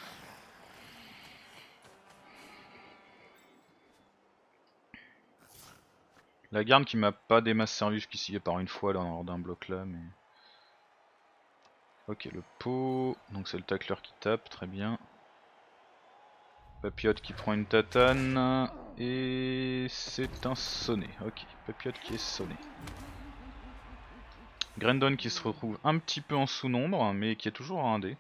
La garde qui m'a pas des masses servi jusqu'ici, à part une fois là, lors d'un bloc là, mais... Ok, le pot, donc c'est le tacleur qui tape, très bien. Papillote qui prend une tatane. Et c'est un sonné. Ok, Papillote qui est sonné. Grendon qui se retrouve un petit peu en sous-nombre, mais qui est toujours à un dé.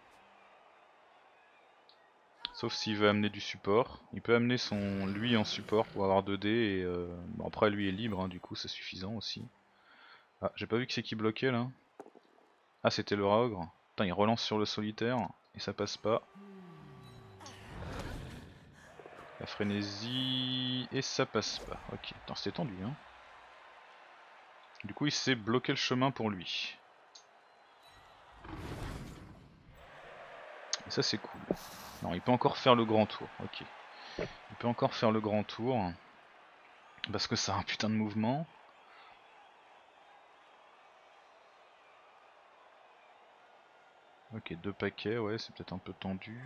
Sauf s'il veut amener du support. Il peut amener son lui en support pour avoir deux dés. Et euh... bon, après lui est libre, hein, du coup c'est suffisant aussi. Ah, j'ai pas vu que c'est qui bloquait là. Ah, c'était le Raogre. Putain, il relance sur le solitaire et ça passe pas. La frénésie et ça passe pas. Ok, attends, c'était tendu hein. Du coup il s'est bloqué le chemin pour lui. Et ça c'est cool. Non, il peut encore faire le grand tour. Ok. Il peut encore faire le grand tour. Parce que ça a un putain de mouvement. Ok, deux paquets, ouais, c'est peut-être un peu tendu.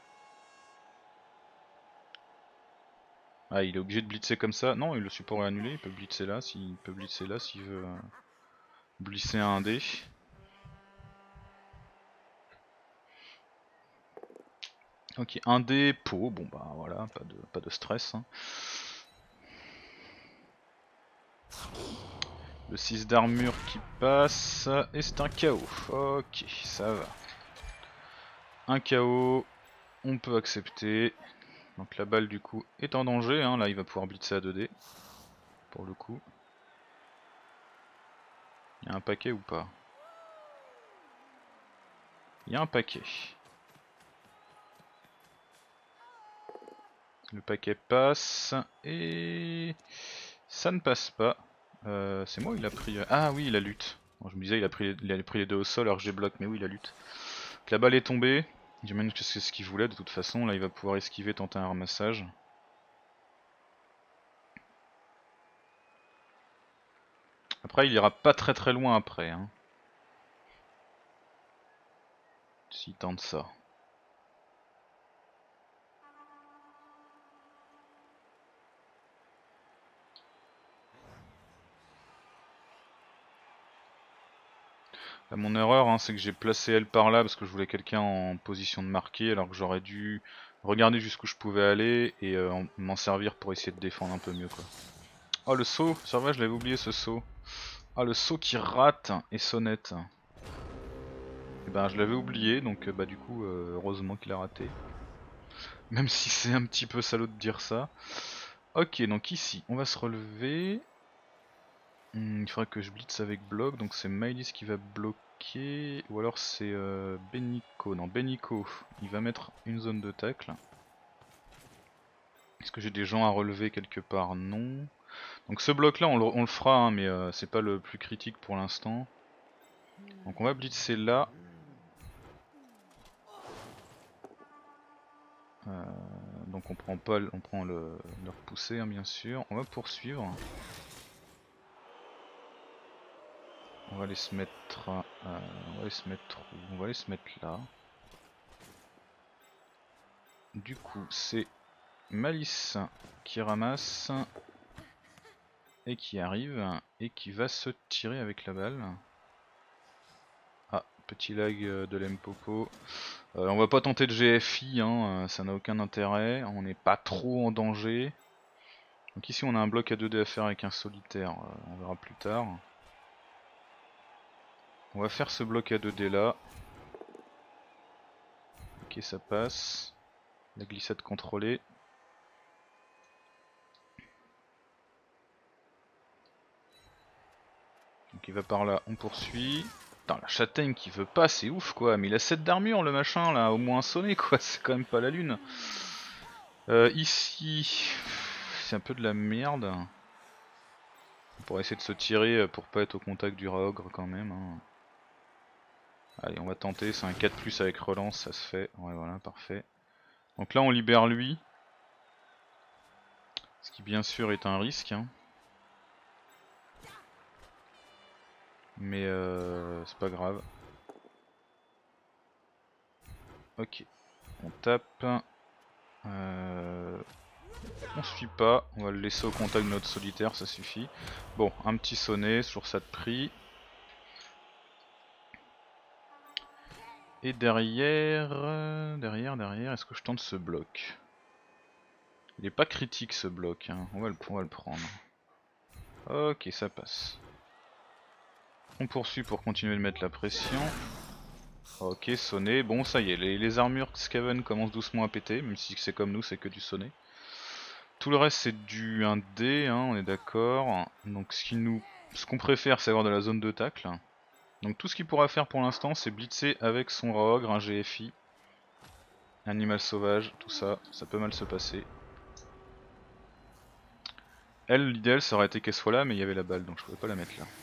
Ah, il est obligé de blitzer comme ça. Non, le support est annulé, il peut blitzer là, s'il peut blitzer là s'il veut euh, blitzer un dé. Ok, un dé pot, bon bah voilà, pas de, pas de stress. Hein. Le six d'armure qui passe, et c'est un K O. Ok, ça va. Un K O, on peut accepter. Donc la balle du coup est en danger, hein. Là il va pouvoir blitzer à deux dés. Pour le coup. Il y a un paquet ou pas? Il y a un paquet. Le paquet passe et ça ne passe pas. Euh, c'est moi ou il a pris... Ah oui, il a lutte. Bon, je me disais il a pris, il a pris les deux au sol alors que j'ai bloc, mais oui il a lutte. Donc, la balle est tombée. J'imagine que c'est ce qu'il voulait de toute façon. Là il va pouvoir esquiver, tenter un ramassage. Après il ira pas très très loin après. Hein. S'il tente ça. Là, mon erreur, hein, c'est que j'ai placé elle par là parce que je voulais quelqu'un en position de marquer, alors que j'aurais dû regarder jusqu'où je pouvais aller et euh, m'en servir pour essayer de défendre un peu mieux quoi. Oh le saut, c'est vrai je l'avais oublié ce saut. Ah le saut qui rate et sonnette. Et ben je l'avais oublié donc bah du coup euh, heureusement qu'il a raté. Même si c'est un petit peu salaud de dire ça. Ok donc ici on va se relever. Hmm, il faudrait que je blitz avec bloc, donc c'est Maëlys qui va bloquer, ou alors c'est euh, Benico. Non, Benico, il va mettre une zone de tacle. Est-ce que j'ai des gens à relever quelque part? Non. Donc ce bloc là on le, on le fera, hein, mais euh, c'est pas le plus critique pour l'instant. Donc on va blitzer là. Euh, donc on prend pas, on prend le, le repousser hein, bien sûr. On va poursuivre. On va aller se mettre, euh, on va aller se mettre où? On va aller se mettre là. Du coup c'est Malice qui ramasse et qui arrive et qui va se tirer avec la balle. Ah, petit lag de l'Empopo. Euh, on va pas tenter de G F I, hein, ça n'a aucun intérêt, on n'est pas trop en danger. Donc ici on a un bloc à deux dés à faire avec un solitaire, euh, on verra plus tard. On va faire ce bloc à deux dés là. Ok, ça passe. La glissade contrôlée. Donc il va par là, on poursuit. Putain, la châtaigne qui veut pas, c'est ouf quoi, mais il a sept d'armure le machin là, au moins sonné quoi, c'est quand même pas la lune. Euh, ici, c'est un peu de la merde. On pourrait essayer de se tirer pour pas être au contact du Raogre quand même. Hein. Allez, on va tenter, c'est un quatre plus avec relance, ça se fait. Ouais, voilà, parfait. Donc là, on libère lui. Ce qui, bien sûr, est un risque. Hein. Mais euh, c'est pas grave. Ok, on tape. Euh, on suit pas, on va le laisser au contact de notre solitaire, ça suffit. Bon, un petit sonnet, sur ça de prix. Et derrière, derrière, derrière, est-ce que je tente ce bloc? Il est pas critique ce bloc, hein. on, va le, on va le prendre. Ok, ça passe. On poursuit pour continuer de mettre la pression. Ok, sonné. Bon, ça y est, les, les armures Skaven commencent doucement à péter, même si c'est comme nous, c'est que du sonné. Tout le reste, c'est du un dé, hein, on est d'accord. Donc, ce qui nous, ce qu'on préfère, c'est avoir de la zone de tacle. Donc, tout ce qu'il pourra faire pour l'instant, c'est blitzer avec son Raogre, un G F I, animal sauvage, tout ça. Ça peut mal se passer. Elle, l'idéal, ça aurait été qu'elle soit là, mais il y avait la balle, donc je pouvais pas la mettre là.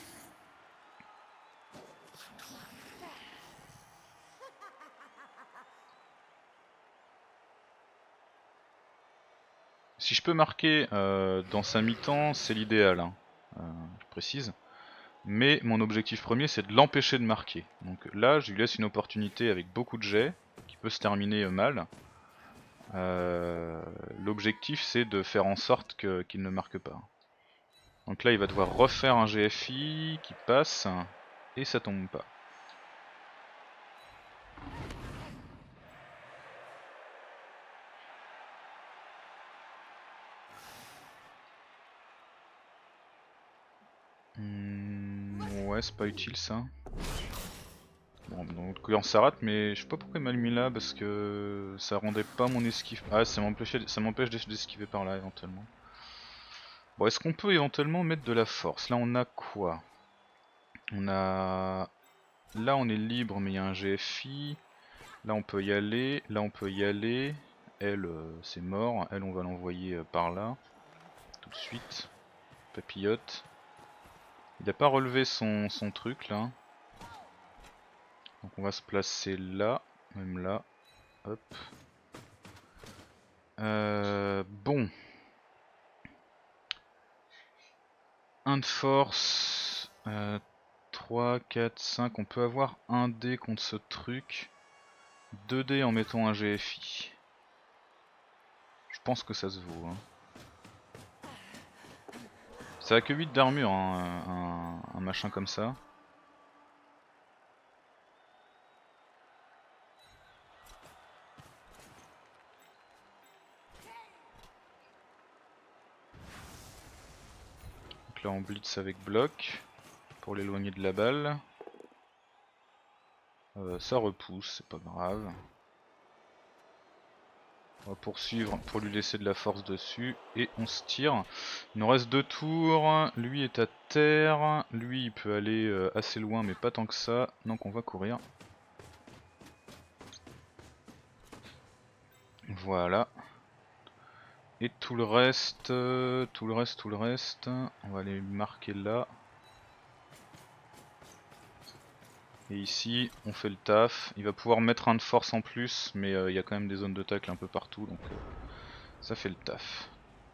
Si je peux marquer euh, dans sa mi-temps, c'est l'idéal, hein, euh, je précise. Mais mon objectif premier, c'est de l'empêcher de marquer. Donc là, je lui laisse une opportunité avec beaucoup de jets, qui peut se terminer mal. Euh, L'objectif, c'est de faire en sorte que, qu'il ne marque pas. Donc là, il va devoir refaire un G F I qui passe, et ça tombe pas. Hmm, ouais, c'est pas utile ça. Bon, donc quand ça rate, mais je sais pas pourquoi il m'a mis là, parce que ça rendait pas mon esquive. Ah, ça m'empêche d'esquiver par là éventuellement. Bon, est-ce qu'on peut éventuellement mettre de la force? Là, on a quoi? On a... Là, on est libre, mais il y a un G F I. Là, on peut y aller. Là, on peut y aller. Elle, euh, c'est mort. Elle, on va l'envoyer euh, par là. Tout de suite. Papillote. Il n'a pas relevé son, son truc, là. Donc, on va se placer là. Même là. Hop. Euh, bon. un de force. Euh, trois, quatre, cinq. On peut avoir un dé contre ce truc. deux dés en mettant un G F I. Je pense que ça se vaut. Hein. Ça a que huit d'armure, hein, un, un machin comme ça. Donc là on blitz avec bloc pour l'éloigner de la balle. Euh, ça repousse, c'est pas grave. On va poursuivre pour lui laisser de la force dessus et on se tire. Il nous reste deux tours, lui est à terre, lui il peut aller euh, assez loin mais pas tant que ça, donc on va courir. Voilà. Et tout le reste, euh, tout le reste, tout le reste, on va les marquer là. Et ici, on fait le taf. Il va pouvoir mettre un de force en plus, mais euh, il y a quand même des zones de tacle un peu partout, donc euh, ça fait le taf.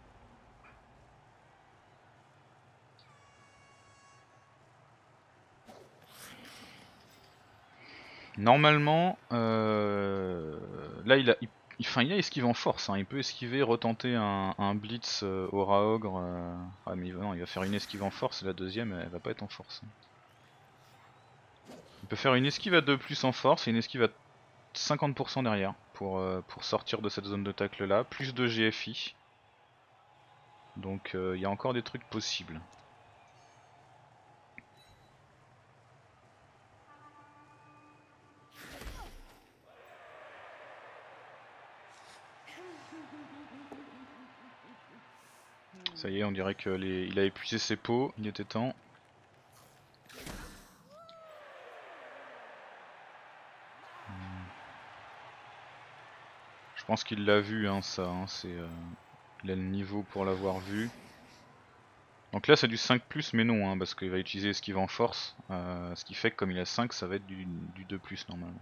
Normalement, euh, là il a, il, enfin, il a esquive en force, hein. Il peut esquiver, retenter un, un blitz euh, au Raogre. Euh... Ah mais non, il va faire une esquive en force, et la deuxième elle va pas être en force. Il peut faire une esquive à deux plus en force et une esquive à cinquante pour cent derrière pour, euh, pour sortir de cette zone de tacle là, plus de G F I. Donc il euh, y a encore des trucs possibles. Ça y est, on dirait qu'il a épuisé ses pots, il était temps. Je pense qu'il l'a vu, hein, ça. Hein, c'est, euh, il a le niveau pour l'avoir vu. Donc là, c'est du cinq plus, mais non, hein, parce qu'il va utiliser esquive en force. Euh, ce qui fait que comme il a cinq, ça va être du, du deux plus normalement.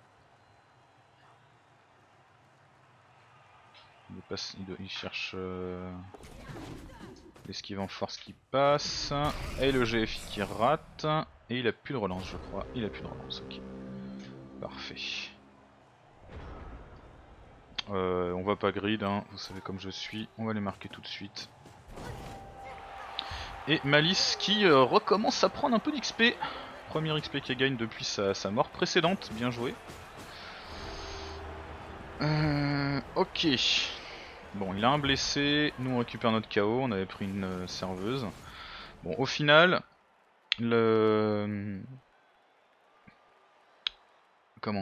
Il, passe, il, il cherche euh, l'esquive en force qui passe. Et le G F I qui rate. Et il a plus de relance, je crois. Il a plus de relance, ok. Parfait. Euh, on va pas grid, hein, vous savez comme je suis, on va les marquer tout de suite. Et Malice qui euh, recommence à prendre un peu d'X P. Premier X P qu'elle gagne depuis sa, sa mort précédente, bien joué. Euh, ok. Bon, il a un blessé, nous on récupère notre K O, on avait pris une euh, serveuse. Bon, au final, le... Comment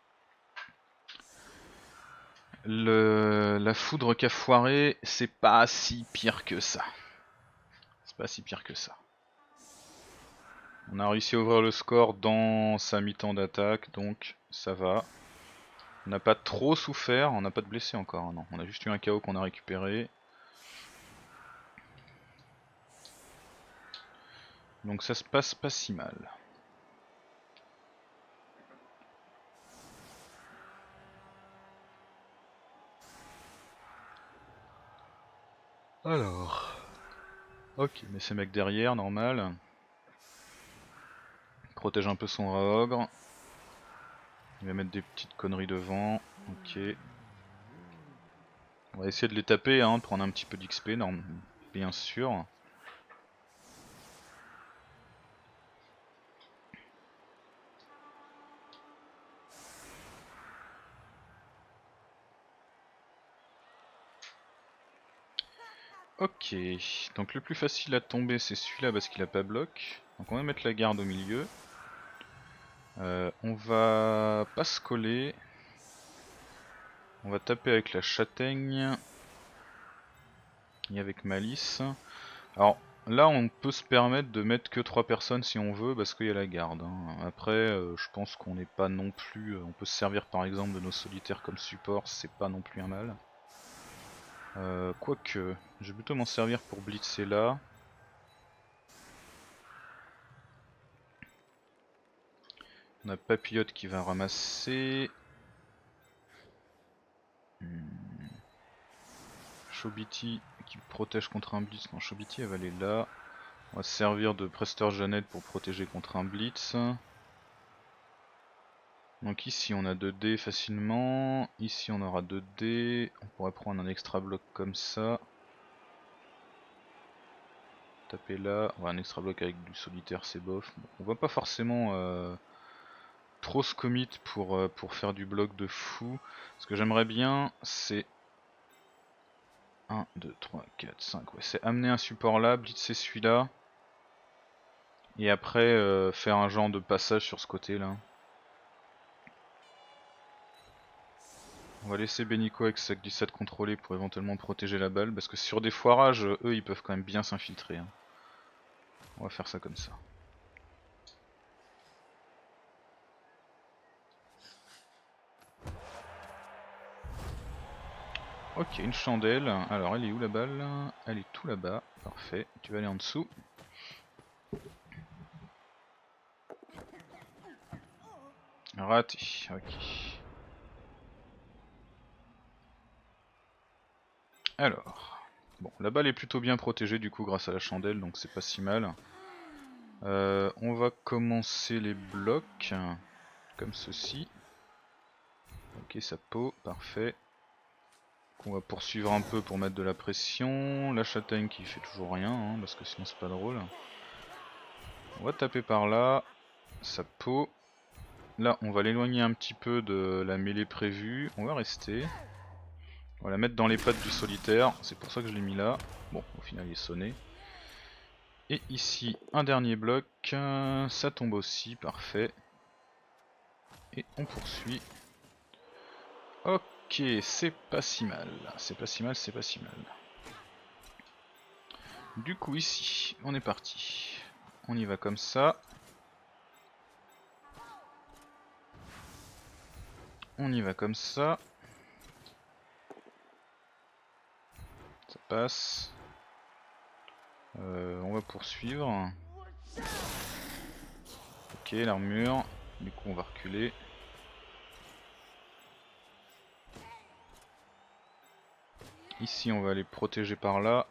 le... La foudre qu'a foiré, c'est pas si pire que ça. C'est pas si pire que ça. On a réussi à ouvrir le score dans sa mi-temps d'attaque, donc ça va. On n'a pas trop souffert, on n'a pas de blessés encore, non. On a juste eu un K O qu'on a récupéré. Donc ça se passe pas si mal. Alors... Ok, mais ces mecs derrière, normal. Il protège un peu son Raogre. Il va mettre des petites conneries devant. Ok. On va essayer de les taper, hein, de prendre un petit peu d'X P, bien sûr. Ok, donc le plus facile à tomber c'est celui-là parce qu'il a pas bloc. Donc on va mettre la garde au milieu. Euh, on va pas se coller. On va taper avec la châtaigne. Et avec malice. Alors là on peut se permettre de mettre que trois personnes si on veut parce qu'il y a la garde. Hein. Après euh, je pense qu'on n'est pas non plus... On peut se servir par exemple de nos solitaires comme support, c'est pas non plus un mal. Euh, Quoique, je vais plutôt m'en servir pour blitzer là. On a Papillote qui va ramasser. Hmm. Chobiti qui protège contre un blitz. Non, Chobiti elle va aller là. On va se servir de Prester Jeannette pour protéger contre un blitz. Donc ici on a deux dés facilement. Ici on aura deux dés. On pourrait prendre un extra bloc comme ça. Taper là. Ouais, un extra bloc avec du solitaire c'est bof. Bon, on va pas forcément euh, trop se commit pour, euh, pour faire du bloc de fou. Ce que j'aimerais bien c'est un, deux, trois, quatre, cinq. Ouais, c'est amener un support là, blitzer celui-là. Et après euh, faire un genre de passage sur ce côté là. On va laisser Benico avec sa glissade contrôlée pour éventuellement protéger la balle. Parce que sur des foirages, eux ils peuvent quand même bien s'infiltrer. Hein. On va faire ça comme ça. Ok, une chandelle. Alors elle est où la balle? Elle est tout là-bas. Parfait. Tu vas aller en dessous. Raté. Ok. Alors. Bon, la balle est plutôt bien protégée du coup grâce à la chandelle, donc c'est pas si mal. Euh, on va commencer les blocs. Comme ceci. Ok, ça peau. Parfait. On va poursuivre un peu pour mettre de la pression. La châtaigne qui fait toujours rien, hein, parce que sinon c'est pas drôle. On va taper par là. Ça peau. Là on va l'éloigner un petit peu de la mêlée prévue. On va rester. On va la mettre dans les pattes du solitaire. C'est pour ça que je l'ai mis là. Bon, au final il est sonné. Et ici un dernier bloc. Ça tombe aussi, parfait. Et on poursuit. Ok, c'est pas si mal. C'est pas si mal, c'est pas si mal. Du coup ici, on est parti. On y va comme ça. On y va comme ça. Ça passe. Euh, on va poursuivre. Ok, l'armure. Du coup on va reculer. Ici on va aller protéger par là.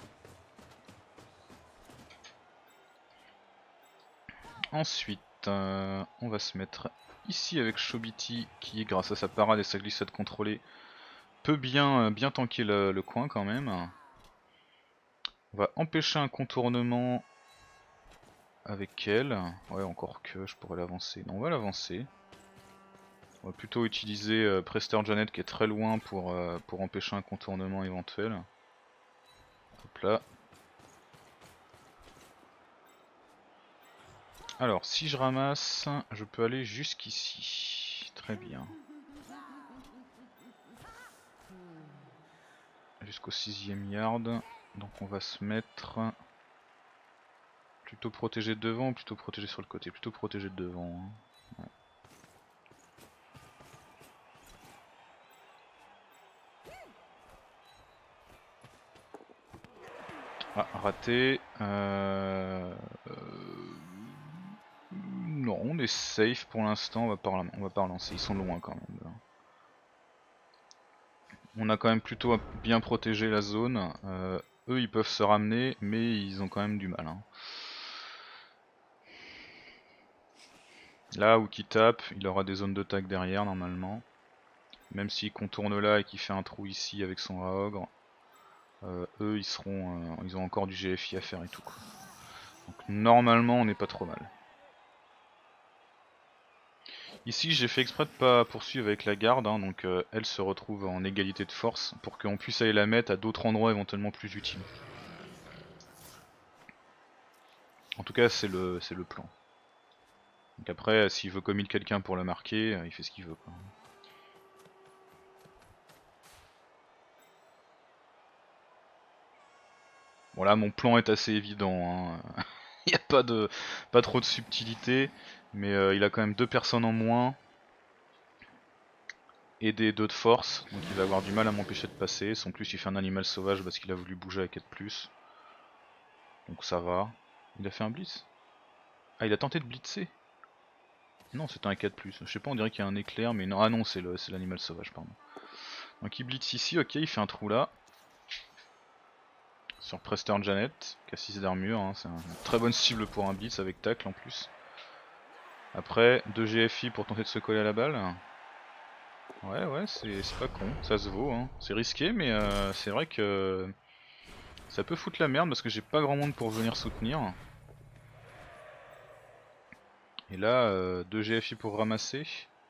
Ensuite, euh, on va se mettre ici avec Chobiti qui, grâce à sa parade et sa glissade contrôlée, peut bien, bien tanker le, le coin quand même. On va empêcher un contournement avec elle. Ouais, encore que je pourrais l'avancer. Non, on va l'avancer. On va plutôt utiliser euh, Prester Janet qui est très loin pour, euh, pour empêcher un contournement éventuel. Hop là. Alors si je ramasse, je peux aller jusqu'ici. Très bien. Jusqu'au sixième yard. Donc on va se mettre plutôt protégé de devant ou plutôt protégé sur le côté. Plutôt protégé de devant. Hein. Ouais. Ah, raté. Euh... Euh... Non, on est safe pour l'instant, on va pas on va pas relancer, ils sont loin quand même. Là. On a quand même plutôt bien protégé la zone. Euh, eux ils peuvent se ramener, mais ils ont quand même du mal. Hein. Là où qui tape, il aura des zones de tag derrière normalement. Même s'il contourne là et qu'il fait un trou ici avec son Raogre, euh, eux ils seront, euh, ils ont encore du G F I à faire et tout. Quoi. Donc normalement on n'est pas trop mal. Ici j'ai fait exprès de pas poursuivre avec la garde, hein, donc euh, elle se retrouve en égalité de force pour qu'on puisse aller la mettre à d'autres endroits éventuellement plus utiles. En tout cas c'est le, c'est le plan. Donc après s'il veut commit quelqu'un pour la marquer, euh, il fait ce qu'il veut. Quoi. Bon là mon plan est assez évident, hein. Il n'y a pas, de, pas trop de subtilité, mais euh, il a quand même deux personnes en moins. Et des deux de force, donc il va avoir du mal à m'empêcher de passer. Son plus il fait un animal sauvage parce qu'il a voulu bouger à quatre plus. Donc ça va. Il a fait un blitz? Ah il a tenté de blitzer? Non c'était un quatre plus. Je sais pas, on dirait qu'il y a un éclair, mais non. Ah non c'est l'animal sauvage, pardon. Donc il blitz ici, ok, il fait un trou là. Sur Prester Janet, qui a six d'armure, hein. C'est une très bonne cible pour un blitz avec tacle en plus. Après, deux G F I pour tenter de se coller à la balle. Ouais ouais c'est pas con, ça se vaut, hein. C'est risqué mais euh, c'est vrai que ça peut foutre la merde parce que j'ai pas grand monde pour venir soutenir. Et là, euh, deux G F I pour ramasser.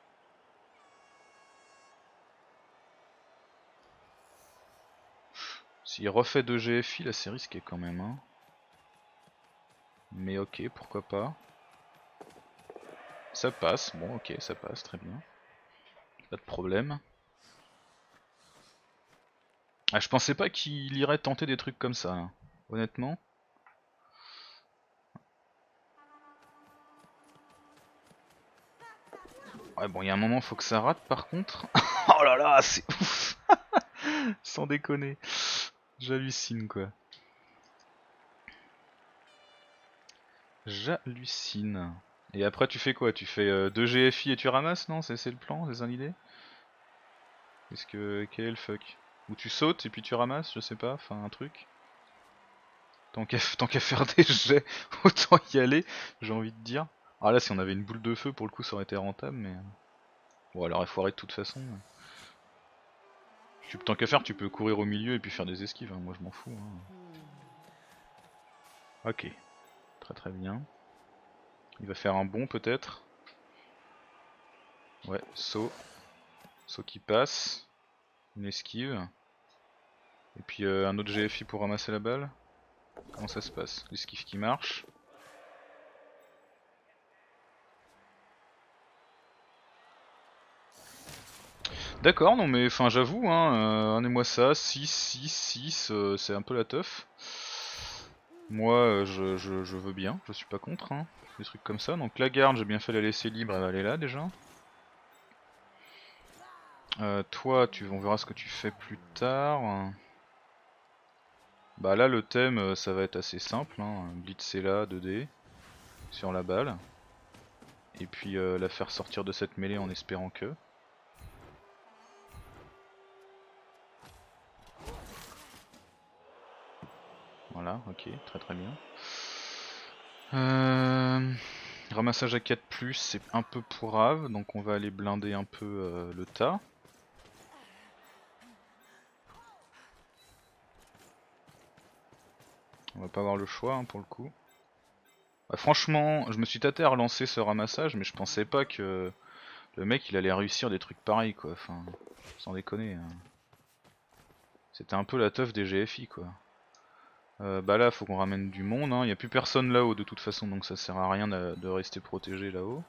S'il refait deux G F I là c'est risqué quand même. Hein. Mais ok, pourquoi pas. Ça passe, bon ok ça passe, très bien. Pas de problème. Ah, je pensais pas qu'il irait tenter des trucs comme ça, hein. Honnêtement. Ouais bon il y a un moment faut que ça rate par contre. Oh là là c'est ouf. Sans déconner. J'hallucine quoi. J'hallucine. Et après tu fais quoi? Tu fais euh, deux G F I et tu ramasses, non? C'est le plan? C'est ça l'idée? Est-ce que... quel est le fuck? Ou tu sautes et puis tu ramasses, je sais pas, enfin un truc. Tant qu'à qu'à faire des jets, autant y aller, j'ai envie de dire. Ah là si on avait une boule de feu pour le coup ça aurait été rentable mais... Bon elle aurait foiré de toute façon. Mais... Tu... Tant qu'à faire tu peux courir au milieu et puis faire des esquives, hein. Moi je m'en fous. Hein. Ok, très très bien. Il va faire un bond peut-être. Ouais, saut. Saut qui passe. Une esquive. Et puis euh, un autre G F I pour ramasser la balle. Comment ça se passe? L'esquive qui marche. D'accord, non mais enfin j'avoue, hein, euh, un et moi ça, six, six, six, euh, c'est un peu la teuf. Moi euh, je, je, je veux bien, je suis pas contre, hein, des trucs comme ça. Donc la garde, j'ai bien fait la laisser libre, elle va aller là déjà. Euh, toi, tu, on verra ce que tu fais plus tard. Bah là le thème euh, ça va être assez simple, hein. Blitzer là, deux dés, sur la balle. Et puis euh, la faire sortir de cette mêlée en espérant que... Voilà, ok, très très bien. Euh... Ramassage à quatre plus, c'est un peu pourrave, donc on va aller blinder un peu euh, le tas. On va pas avoir le choix hein, pour le coup. Bah, franchement, je me suis tâté à relancer ce ramassage, mais je pensais pas que Le mec il allait réussir des trucs pareils quoi, enfin sans déconner. Hein. C'était un peu la teuf des G F I quoi. Euh, bah là faut qu'on ramène du monde, hein. Il n'y a plus personne là-haut de toute façon donc ça sert à rien de, de rester protégé là-haut.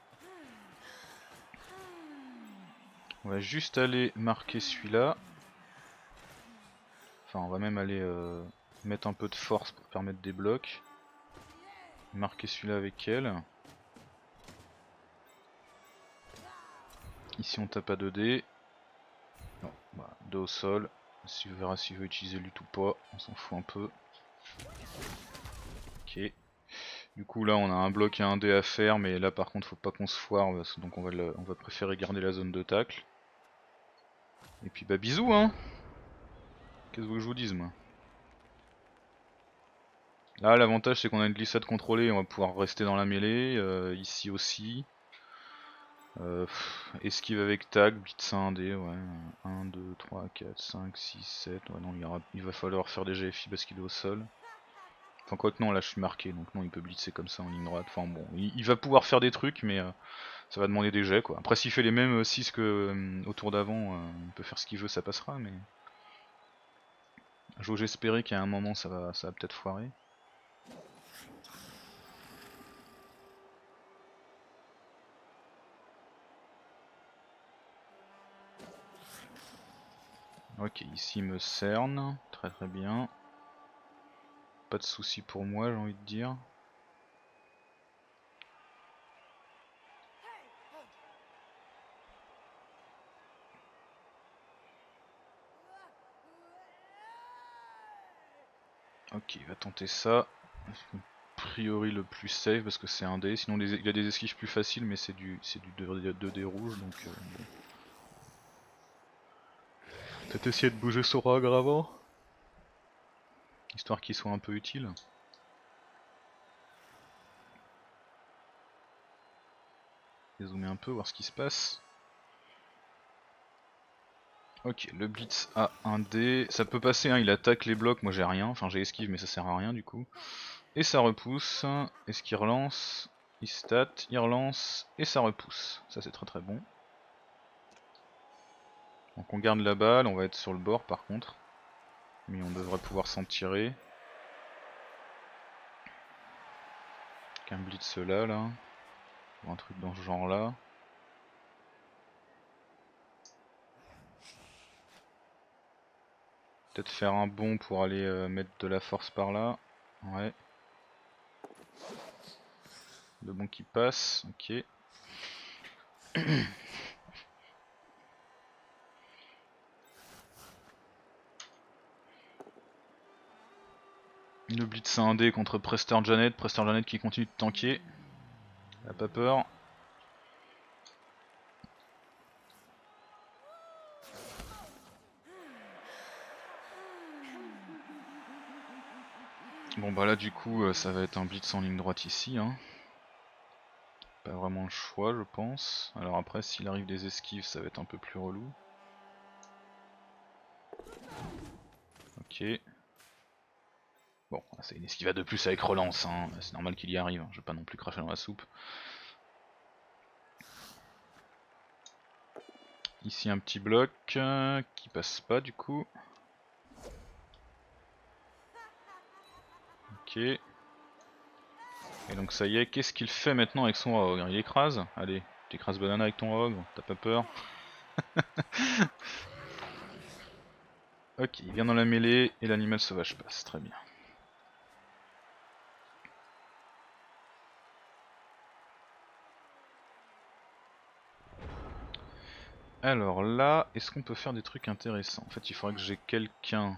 On va juste aller marquer celui-là. Enfin on va même aller euh, mettre un peu de force pour permettre des blocs. Marquer celui-là avec elle. Ici on tape à deux dés. Non, voilà, deux au sol. Si on verra s'il veut utiliser lutte ou pas, on s'en fout un peu. Ok. Du coup là on a un bloc et un dé à faire, mais là par contre faut pas qu'on se foire, donc on va, le, on va préférer garder la zone de tacle. Et puis bah bisous hein. Qu'est-ce que je vous dise moi. Là l'avantage c'est qu'on a une glissade contrôlée, on va pouvoir rester dans la mêlée, euh, ici aussi. Euh, pff, esquive avec tag, blitz un dé, ouais. un, deux, trois, quatre, cinq, six, sept. Ouais non il, y aura, il va falloir faire des G F I parce qu'il est au sol. Enfin quoi que non, là je suis marqué, donc non il peut blitzer comme ça en ligne droite. Enfin bon, il, il va pouvoir faire des trucs mais euh, ça va demander des jets quoi. Après s'il fait les mêmes six que euh, au tour d'avant, euh, il peut faire ce qu'il veut, ça passera mais... J'ose espérer qu'à un moment ça va, ça va peut-être foirer. Ok, ici il me cerne, très très bien. Pas de soucis pour moi j'ai envie de dire. Ok, il va tenter ça. A priori le plus safe parce que c'est un dé. Sinon il y a des esquives plus faciles mais c'est du c'est du deux dés rouge donc euh, bon. Peut-être essayer de bouger Soragre avant, histoire qu'il soit un peu utile. Zoomer un peu, voir ce qui se passe. Ok, le blitz a un dé, ça peut passer, hein, il attaque les blocs, moi j'ai rien, enfin j'ai esquive mais ça sert à rien du coup. Et ça repousse, est-ce qu'il relance? Il stat, il relance, et ça repousse, ça c'est très très bon. Donc on garde la balle, on va être sur le bord par contre, mais on devrait pouvoir s'en tirer. Qu'un blitz là, là, ou un truc dans ce genre là. Peut-être faire un bond pour aller euh, mettre de la force par là, ouais. Le bon qui passe, ok. Le blitz un dé contre Prester Janet, Prester Janet qui continue de tanker. Elle a pas peur. Bon bah là du coup euh, ça va être un blitz en ligne droite ici. Hein. Pas vraiment le choix je pense. Alors après s'il arrive des esquives ça va être un peu plus relou. Ok. Bon c'est une esquivade de plus avec relance, hein. C'est normal qu'il y arrive, je vais pas non plus cracher dans la soupe. Ici un petit bloc euh, qui passe pas du coup. Ok. Et donc ça y est, qu'est-ce qu'il fait maintenant avec son ogre? Il écrase? Allez, t'écrases banana avec ton ogre, t'as pas peur? Ok, il vient dans la mêlée et l'animal sauvage passe, très bien. Alors là, est-ce qu'on peut faire des trucs intéressants? En fait il faudrait que j'ai quelqu'un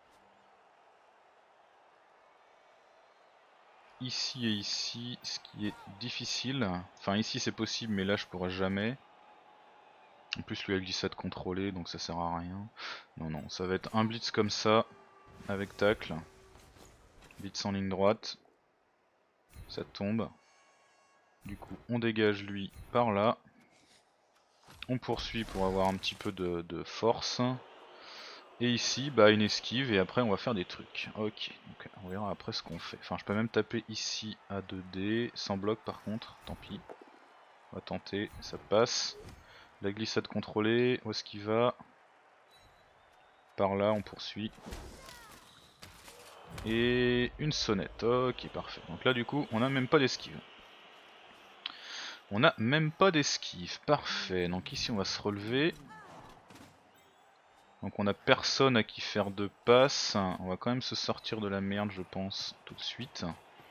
ici et ici, ce qui est difficile. Enfin ici c'est possible mais là je pourrais jamais. En plus lui a glissade contrôlée donc ça sert à rien. Non non, ça va être un blitz comme ça, avec tacle. Blitz en ligne droite. Ça tombe. Du coup on dégage lui par là. On poursuit pour avoir un petit peu de, de force. Et ici bah une esquive et après on va faire des trucs. Ok, donc on verra après ce qu'on fait. Enfin je peux même taper ici à deux dés, sans bloc par contre, tant pis. On va tenter, ça passe. La glissade contrôlée, où est-ce qu'il va? Par là, on poursuit. Et une sonnette, ok parfait. Donc là du coup, on n'a même pas d'esquive. On n'a même pas d'esquive, parfait. Donc ici on va se relever. Donc on a personne à qui faire de passe. On va quand même se sortir de la merde je pense tout de suite.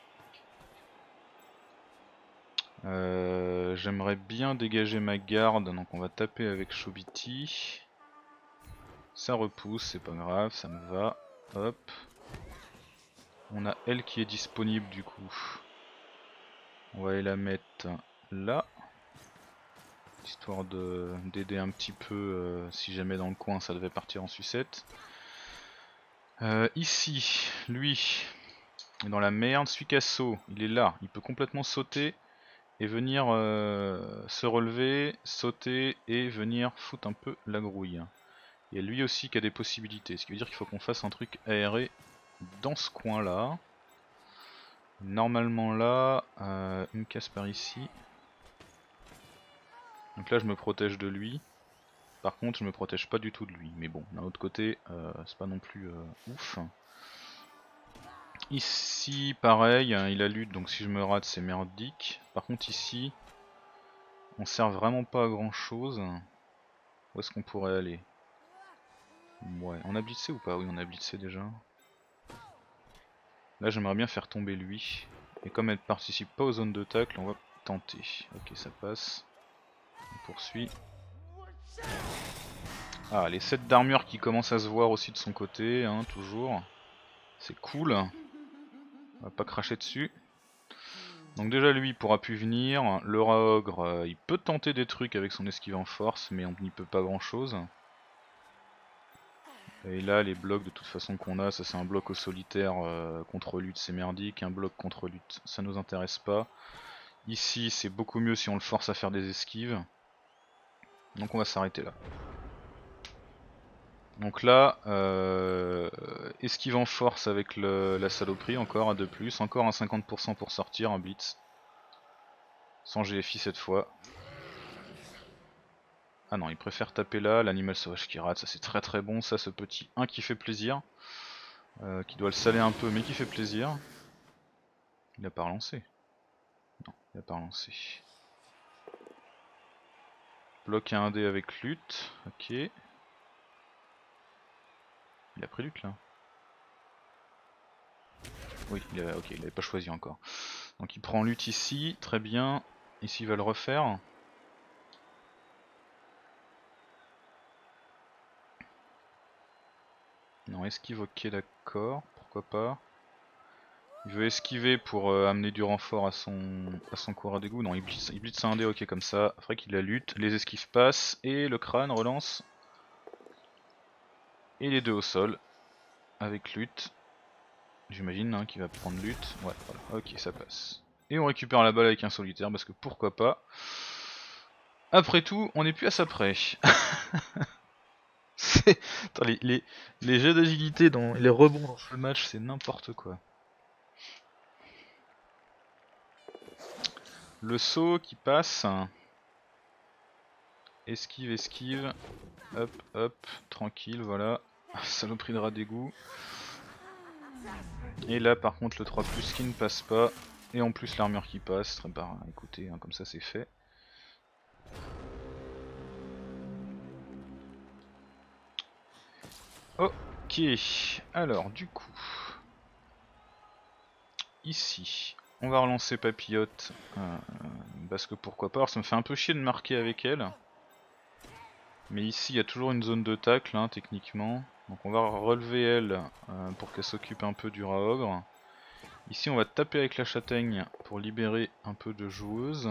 Euh, J'aimerais bien dégager ma garde, donc on va taper avec Chobiti. Ça repousse, c'est pas grave, ça me va. Hop. On a elle qui est disponible du coup. On va aller la mettre là. Histoire de d'aider un petit peu euh, si jamais dans le coin ça devait partir en sucette. Euh, ici, lui est dans la merde. Suikaso, il est là, il peut complètement sauter et venir euh, se relever, sauter et venir foutre un peu la grouille. Il y a lui aussi qui a des possibilités, ce qui veut dire qu'il faut qu'on fasse un truc aéré dans ce coin là. Normalement là, euh, une casse par ici. Donc là je me protège de lui. Par contre je me protège pas du tout de lui. Mais bon, d'un autre côté, euh, c'est pas non plus euh, ouf. Ici pareil, il a lutte donc si je me rate c'est merdique. Par contre ici, on sert vraiment pas à grand chose. Où est-ce qu'on pourrait aller? Ouais, on a blitzé ou pas? Oui on a blitzé déjà. Là j'aimerais bien faire tomber lui. Et comme elle participe pas aux zones de tacle, on va tenter. Ok ça passe. On poursuit. Ah les sets d'armure qui commencent à se voir aussi de son côté, hein, toujours. C'est cool. On va pas cracher dessus. Donc déjà lui il pourra plus venir. Le rat ogre euh, il peut tenter des trucs avec son esquive en force mais on n'y peut pas grand chose. Et là les blocs de toute façon qu'on a, ça c'est un bloc au solitaire euh, contre lutte c'est merdique, un bloc contre lutte ça nous intéresse pas. Ici c'est beaucoup mieux si on le force à faire des esquives. Donc on va s'arrêter là. Donc là, euh, esquive en force avec le, la saloperie, encore à deux plus, encore un cinquante pour cent pour sortir, un blitz. Sans G F I cette fois. Ah non, il préfère taper là, l'animal sauvage qui rate, ça c'est très très bon, ça ce petit un qui fait plaisir. Euh, qui doit le saler un peu mais qui fait plaisir. Il a pas relancé. Non, il a pas relancé. Bloc à un dé avec lutte, ok. Il a pris lutte là. Oui, il a, ok, il avait pas choisi encore. Donc il prend lutte ici, très bien. Ici il va le refaire. Non, esquive, ok, d'accord, pourquoi pas. Il veut esquiver pour euh, amener du renfort à son à son cours à dégoût. Non, il blitz, il blitz un dé, ok, comme ça. Après qu'il la lutte, les esquives passent et le crâne relance. Et les deux au sol, avec lutte. J'imagine hein, qu'il va prendre lutte. Ouais, voilà, ok, ça passe. Et on récupère la balle avec un solitaire parce que pourquoi pas. Après tout, on n'est plus à ça près. Attends, les, les, les jeux d'agilité, dans les rebonds dans ce match, c'est n'importe quoi. Le saut qui passe. Esquive, esquive. Hop, hop, tranquille, voilà. Saloperie de rat d'égout. Et là par contre le trois plus qui ne passe pas. Et en plus l'armure qui passe. Très bien, écoutez, hein, comme ça c'est fait. Ok, alors du coup, ici, on va relancer Papillote, euh, parce que pourquoi pas, alors ça me fait un peu chier de marquer avec elle. Mais ici il y a toujours une zone de tacle, hein, techniquement. Donc on va relever elle, euh, pour qu'elle s'occupe un peu du rat ogre. Ici on va taper avec la châtaigne pour libérer un peu de joueuses.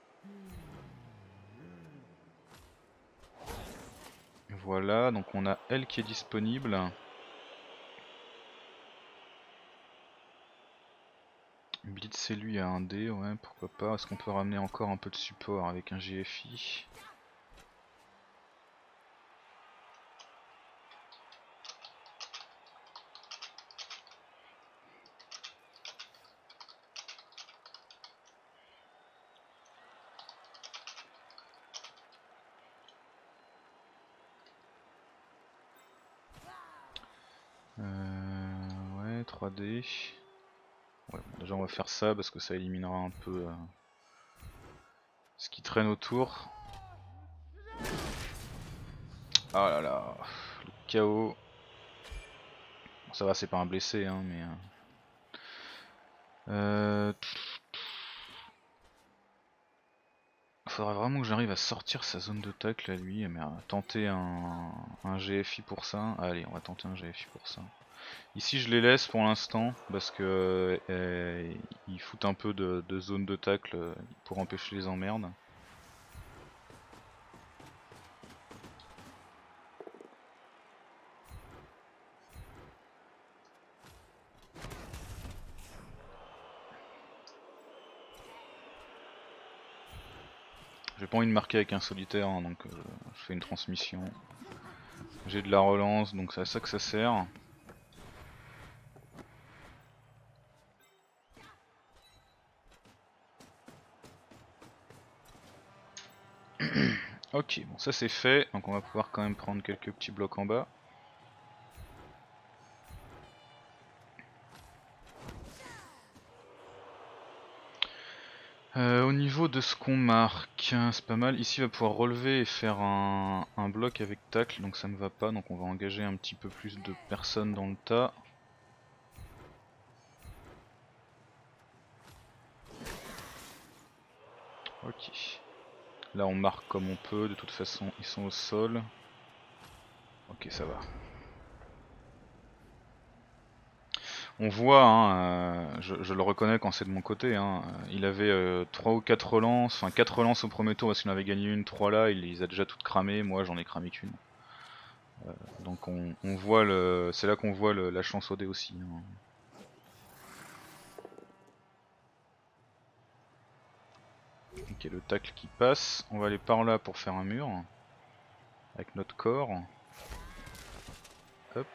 Voilà, donc on a elle qui est disponible. Blitz c'est lui à un dé, ouais pourquoi pas. Est-ce qu'on peut ramener encore un peu de support avec un G F I? trois D. Ouais, bon, déjà on va faire ça parce que ça éliminera un peu euh, ce qui traîne autour. Ah là là, le chaos. Bon, ça va, c'est pas un blessé, hein, mais... Euh... Faudrait vraiment que j'arrive à sortir sa zone de tacle à lui, mais à tenter un, un G F I pour ça. Allez, on va tenter un G F I pour ça. Ici je les laisse pour l'instant, parce que euh, ils foutent un peu de, de zone de tacle euh, pour empêcher les emmerdes. J'ai pas envie de marquer avec un solitaire, hein, donc euh, je fais une transmission. J'ai de la relance, donc c'est à ça que ça sert. Ok, bon ça c'est fait, donc on va pouvoir quand même prendre quelques petits blocs en bas. Euh, au niveau de ce qu'on marque, c'est pas mal. Ici il va pouvoir relever et faire un, un bloc avec tacle, donc ça ne va pas, donc on va engager un petit peu plus de personnes dans le tas. Ok. Là on marque comme on peut, de toute façon ils sont au sol. Ok, ça va. On voit, hein, euh, je, je le reconnais quand c'est de mon côté, hein, il avait euh, trois ou quatre relances, enfin quatre relances au premier tour parce qu'il en avait gagné une, trois là, il les a déjà toutes cramées, moi j'en ai cramé qu'une. Euh, donc on, on voit le, c'est là qu'on voit le, la chance au dé aussi. Hein. Ok, le tacle qui passe, on va aller par là pour faire un mur, avec notre corps. Hop.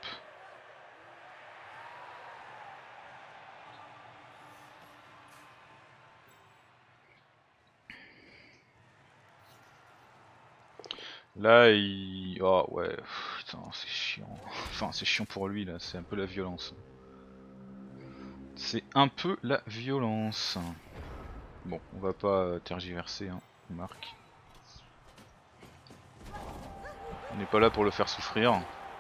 Là il... Oh ouais, putain c'est chiant. Enfin c'est chiant pour lui là, c'est un peu la violence. C'est un peu la violence. Bon, on va pas tergiverser, hein, on marque. On n'est pas là pour le faire souffrir.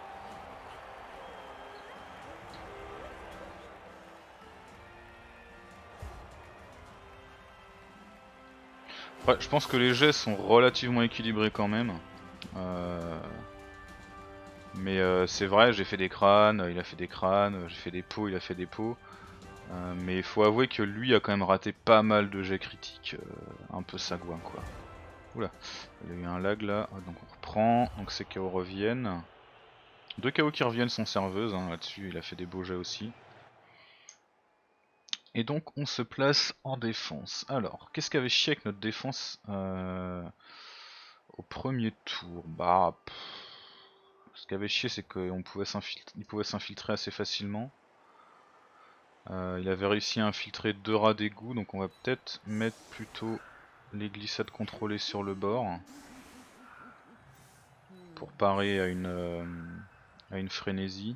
Ouais, je pense que les jets sont relativement équilibrés quand même. Euh... Mais euh, c'est vrai, j'ai fait des crânes, il a fait des crânes, j'ai fait des pots, il a fait des pots. Euh, mais il faut avouer que lui a quand même raté pas mal de jets critiques, euh, un peu sagouin quoi. Oula, il y a eu un lag là, donc on reprend, donc ces K O reviennent. Deux K O qui reviennent sont serveuses, hein, là-dessus il a fait des beaux jets aussi. Et donc on se place en défense. Alors, qu'est-ce qu'avait chié avec notre défense euh, au premier tour? Bah, pff, ce qu'avait chié c'est qu'il pouvait s'infiltrer assez facilement. Euh, il avait réussi à infiltrer deux rats d'égout, donc on va peut-être mettre plutôt les glissades contrôlées sur le bord. Pour parer à une, euh, à une frénésie.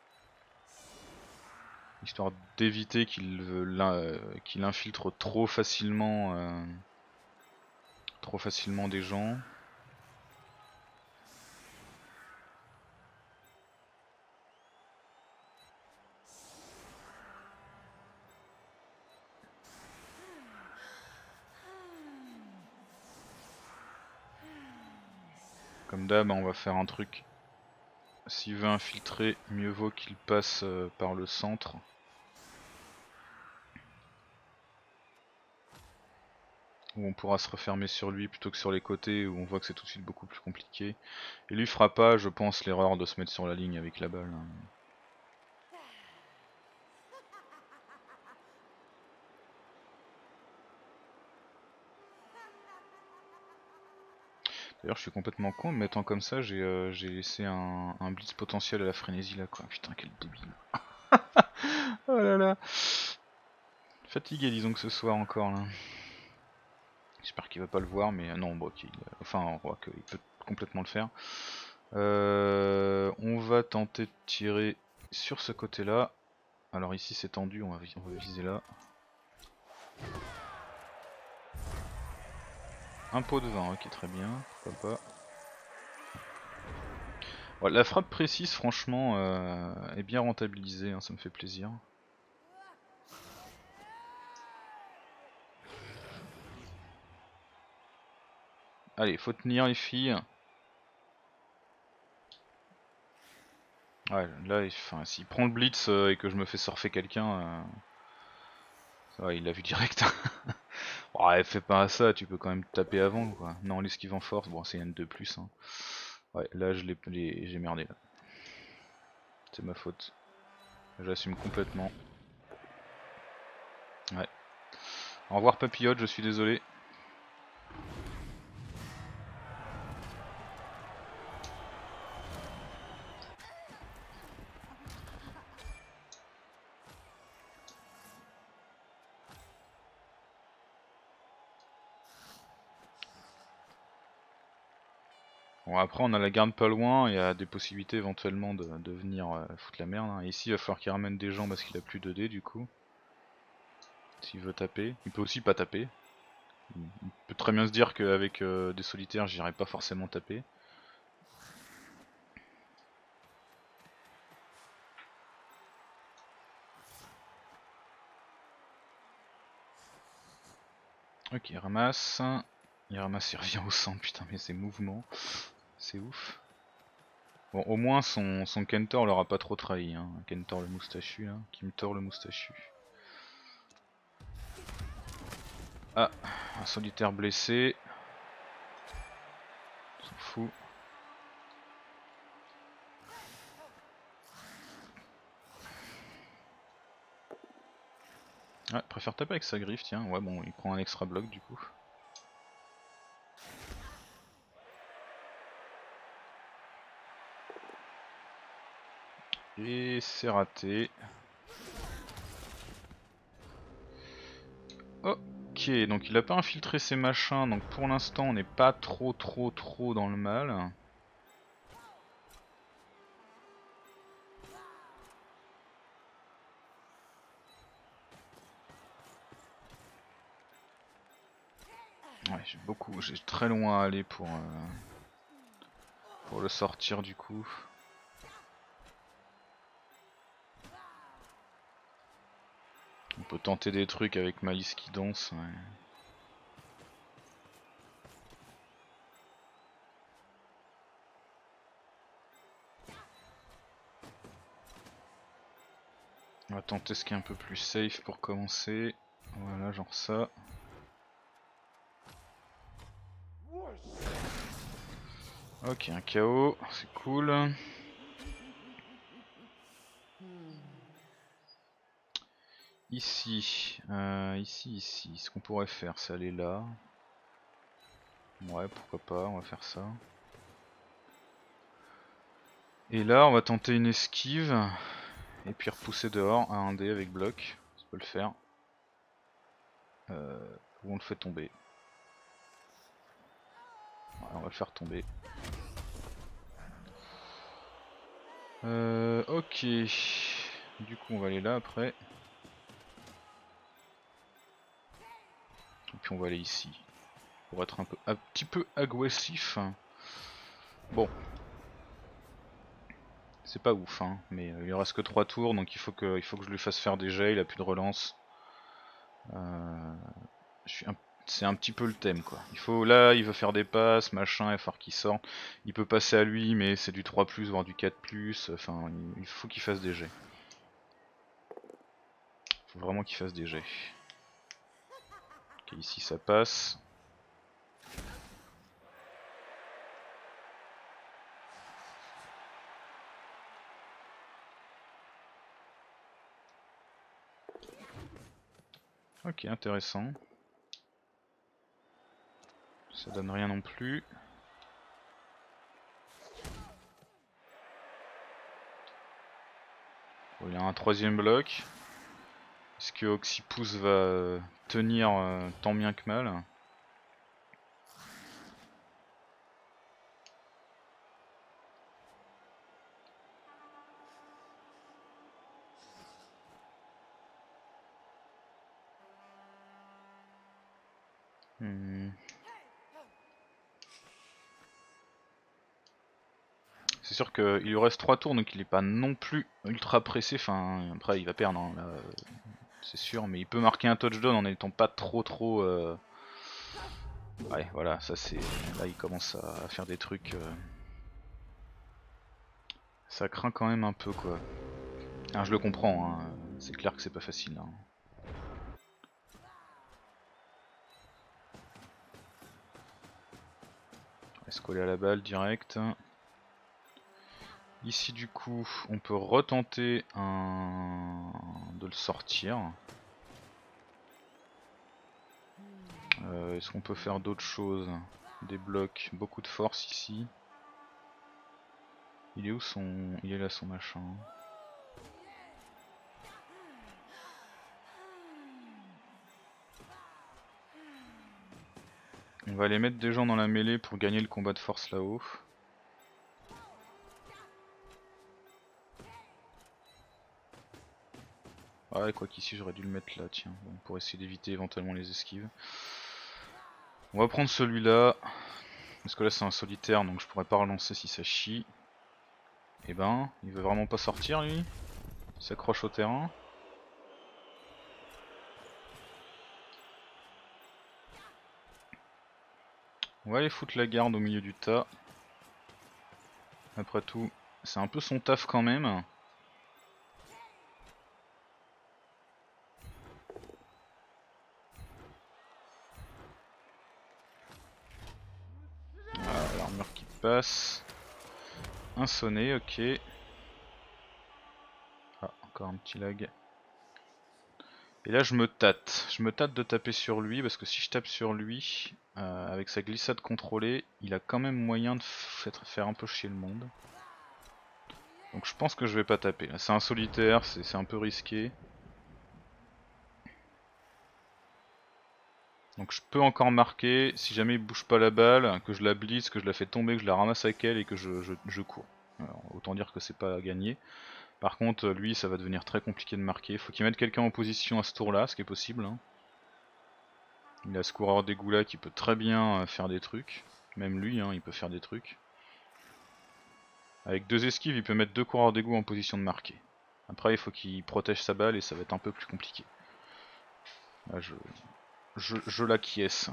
Histoire d'éviter qu'il euh, qu'il infiltre trop facilement, euh, trop facilement des gens. Comme d'hab, on va faire un truc. S'il veut infiltrer, mieux vaut qu'il passe euh, par le centre. Où on pourra se refermer sur lui plutôt que sur les côtés où on voit que c'est tout de suite beaucoup plus compliqué. Et lui fera pas, je pense, l'erreur de se mettre sur la ligne avec la balle. D'ailleurs je suis complètement con, en me mettant comme ça j'ai euh, laissé un, un blitz potentiel à la frénésie là quoi, putain quel débile. Oh là là. Fatigué disons que ce soir encore là. J'espère qu'il va pas le voir mais euh, non bon ok, il, enfin on voit qu'il peut complètement le faire. Euh, on va tenter de tirer sur ce côté là. Alors ici c'est tendu, on va, on va viser là. Un pot de vin, ok très bien, pourquoi pas. Ouais, la frappe précise franchement euh, est bien rentabilisée, hein, ça me fait plaisir. Allez, faut tenir les filles. Ouais, là, enfin, s'il prend le blitz euh, et que je me fais surfer quelqu'un, euh... ouais, il l'a vu direct. Ouais, fais pas ça, tu peux quand même taper avant quoi. Non, l'esquive en force, bon c'est N deux plus. Hein. Ouais, là je l'ai, j'ai merdé là. C'est ma faute. J'assume complètement. Ouais. Au revoir papillote, je suis désolé. Bon après on a la garde pas loin, il y a des possibilités éventuellement de, de venir euh, foutre la merde. Hein. Et ici il va falloir qu'il ramène des gens parce qu'il a plus de dés du coup. S'il veut taper. Il peut aussi pas taper. Il peut très bien se dire qu'avec euh, des solitaires j'irai pas forcément taper. Ok, il ramasse. Il ramasse, il revient au centre, putain mais ces mouvements, c'est ouf. Bon, au moins son, son Kentor l'aura pas trop trahi, hein. Kentor le moustachu, hein. Kimtor le moustachu. Ah, un solitaire blessé. On s'en fout. Ah, préfère taper avec sa griffe, tiens. Ouais, bon, il prend un extra bloc du coup. Et c'est raté. Ok, donc il a pas infiltré ses machins, donc pour l'instant on n'est pas trop trop trop dans le mal. Ouais, j'ai beaucoup, j'ai très loin à aller pour, euh, pour le sortir du coup. On peut tenter des trucs avec Malice qui danse. Ouais. On va tenter ce qui est un peu plus safe pour commencer. Voilà, genre ça. Ok, un K O, c'est cool. Ici, euh, ici, ici, ce qu'on pourrait faire, c'est aller là. Ouais, pourquoi pas, on va faire ça. Et là, on va tenter une esquive. Et puis repousser dehors à un dé avec bloc. Ça peut le faire. Euh, ou on le fait tomber. Ouais, on va le faire tomber. Euh, ok. Du coup, on va aller là après. Et puis on va aller ici. Pour être un, peu, un petit peu agressif. Bon. C'est pas ouf, hein, mais euh, il reste que trois tours, donc il faut que, il faut que je lui fasse faire des jets, il a plus de relance. Euh, un... C'est un petit peu le thème quoi. Il faut, là il veut faire des passes, machin, il va falloir qu'il sorte. Il peut passer à lui, mais c'est du trois plus, voire du quatre plus, enfin il faut qu'il fasse des jets. Il faut vraiment qu'il fasse des jets. Ok, ici ça passe. Ok, intéressant. Ça donne rien non plus. Bon, il y a un troisième bloc. Est-ce que Oxypus va tenir euh, tant bien que mal? Hmm. C'est sûr qu'il lui reste trois tours, donc il est pas non plus ultra pressé. Enfin, après il va perdre, hein, là, c'est sûr, mais il peut marquer un touchdown en n'étant pas trop trop... Euh... Ouais, voilà, ça c'est... Là il commence à faire des trucs... Euh... Ça craint quand même un peu, quoi. Ah, je le comprends, hein. C'est clair que c'est pas facile. Hein. On va se coller à la balle direct. Ici du coup, on peut retenter un... de le sortir. Euh, Est-ce qu'on peut faire d'autres choses? Des blocs, beaucoup de force ici. Il est où son... Il est là son machin. On va aller mettre des gens dans la mêlée pour gagner le combat de force là-haut. Ouais, quoi qu'ici j'aurais dû le mettre là, tiens, bon, pour essayer d'éviter éventuellement les esquives. On va prendre celui-là, parce que là c'est un solitaire donc je pourrais pas relancer si ça chie. Et ben, il veut vraiment pas sortir lui. Il s'accroche au terrain. On va aller foutre la garde au milieu du tas. Après tout, c'est un peu son taf quand même. Voilà, l'armure qui passe. Un sonnet, ok. Ah, encore un petit lag. Et là je me tâte. Je me tâte de taper sur lui parce que si je tape sur lui, euh, avec sa glissade contrôlée, il a quand même moyen de faire un peu chier le monde. Donc je pense que je vais pas taper. C'est un solitaire, c'est un peu risqué. Donc je peux encore marquer, si jamais il bouge pas la balle, que je la blitz, que je la fais tomber, que je la ramasse avec elle et que je, je, je cours. Alors, autant dire que c'est pas gagné. Par contre lui ça va devenir très compliqué de marquer. Faut qu'il mette quelqu'un en position à ce tour là, ce qui est possible. Hein. Il a ce coureur d'égout là qui peut très bien faire des trucs. Même lui hein, il peut faire des trucs. Avec deux esquives il peut mettre deux coureurs d'égout en position de marquer. Après il faut qu'il protège sa balle et ça va être un peu plus compliqué. Là je, je, je l'acquiesce.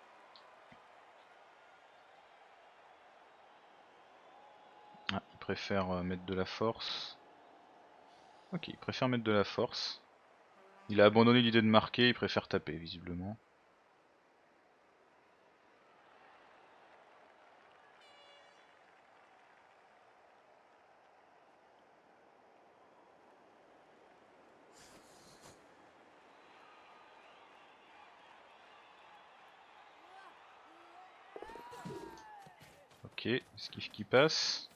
Ah, il préfère euh, mettre de la force. Ok, il préfère mettre de la force. Il a abandonné l'idée de marquer, il préfère taper visiblement. Ok, esquive qui passe.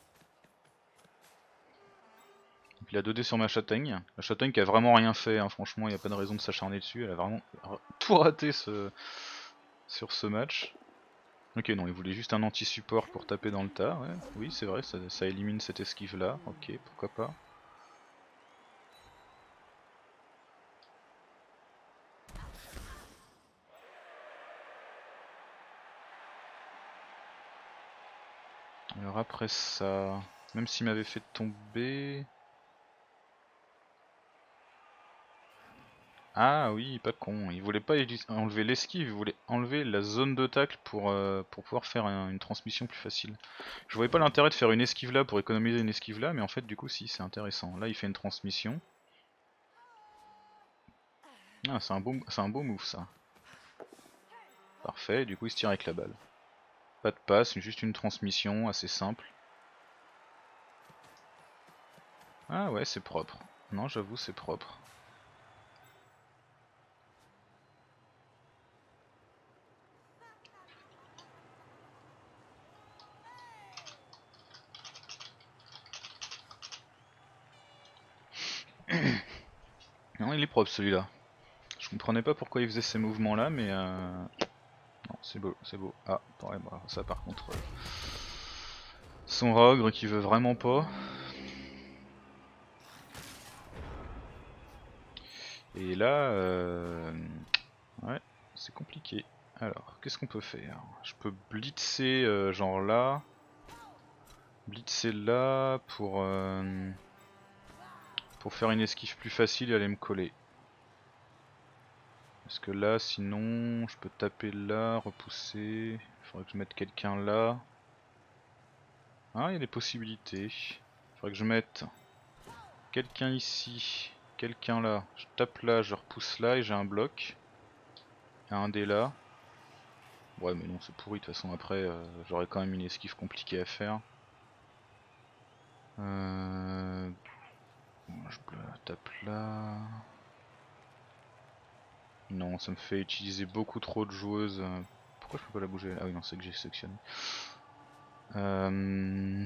Donc, il a deux dés sur ma châtaigne. La châtaigne qui a vraiment rien fait, hein. Franchement il n'y a pas de raison de s'acharner dessus, elle a vraiment tout raté ce... sur ce match. Ok, non, il voulait juste un anti-support pour taper dans le tas, ouais. Oui c'est vrai, ça, ça élimine cette esquive là, ok, pourquoi pas. Alors après ça, même s'il m'avait fait tomber... Ah oui, pas con, il voulait pas enlever l'esquive, il voulait enlever la zone de tacle pour, euh, pour pouvoir faire un, une transmission plus facile. Je voyais pas l'intérêt de faire une esquive là pour économiser une esquive là, mais en fait du coup si, c'est intéressant. Là il fait une transmission. Ah c'est un, beau, un beau move ça. Parfait, du coup il se tire avec la balle. Pas de passe, juste une transmission assez simple. Ah ouais c'est propre. Non j'avoue c'est propre. Non il est propre celui-là. Je comprenais pas pourquoi il faisait ces mouvements là mais euh... non c'est beau, c'est beau. Ah ouais, bah, ça par contre... Euh... Son Rogre qui veut vraiment pas. Et là, euh... ouais, c'est compliqué. Alors, qu'est-ce qu'on peut faire? Je peux blitzer euh, genre là. Blitzer là pour, euh, pour faire une esquive plus facile et aller me coller. Parce que là, sinon, je peux taper là, repousser. Il faudrait que je mette quelqu'un là. Ah, il y a des possibilités. Il faudrait que je mette quelqu'un ici, quelqu'un là. Je tape là, je repousse là et j'ai un bloc. Et un dé là. Ouais, mais non, c'est pourri. De toute façon, après, euh, j'aurais quand même une esquive compliquée à faire. Euh... Je tape là. Non, ça me fait utiliser beaucoup trop de joueuses. Pourquoi je peux pas la bouger? Ah oui, non, c'est que j'ai sélectionné. Euh...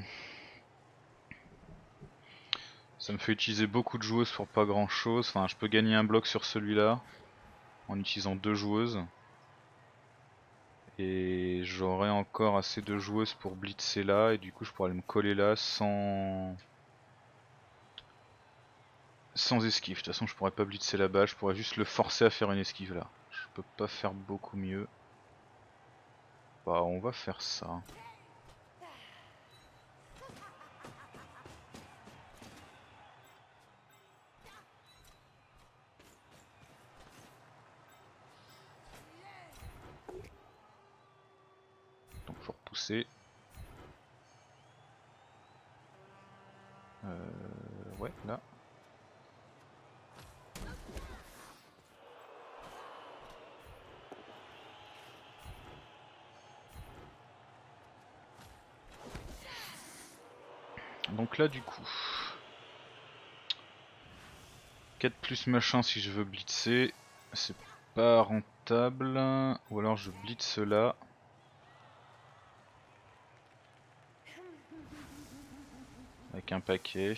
Ça me fait utiliser beaucoup de joueuses pour pas grand chose. Enfin, je peux gagner un bloc sur celui-là en utilisant deux joueuses. Et j'aurai encore assez de joueuses pour blitzer là. Et du coup, je pourrais aller me coller là sans. Sans esquive. De toute façon, je pourrais pas blitzer là-bas. Je pourrais juste le forcer à faire une esquive là. Je peux pas faire beaucoup mieux. Bah, on va faire ça. Donc faut repousser. Euh, ouais, là. Donc là du coup. quatre plus machin si je veux blitzer. C'est pas rentable. Ou alors je blitz là. Avec un paquet.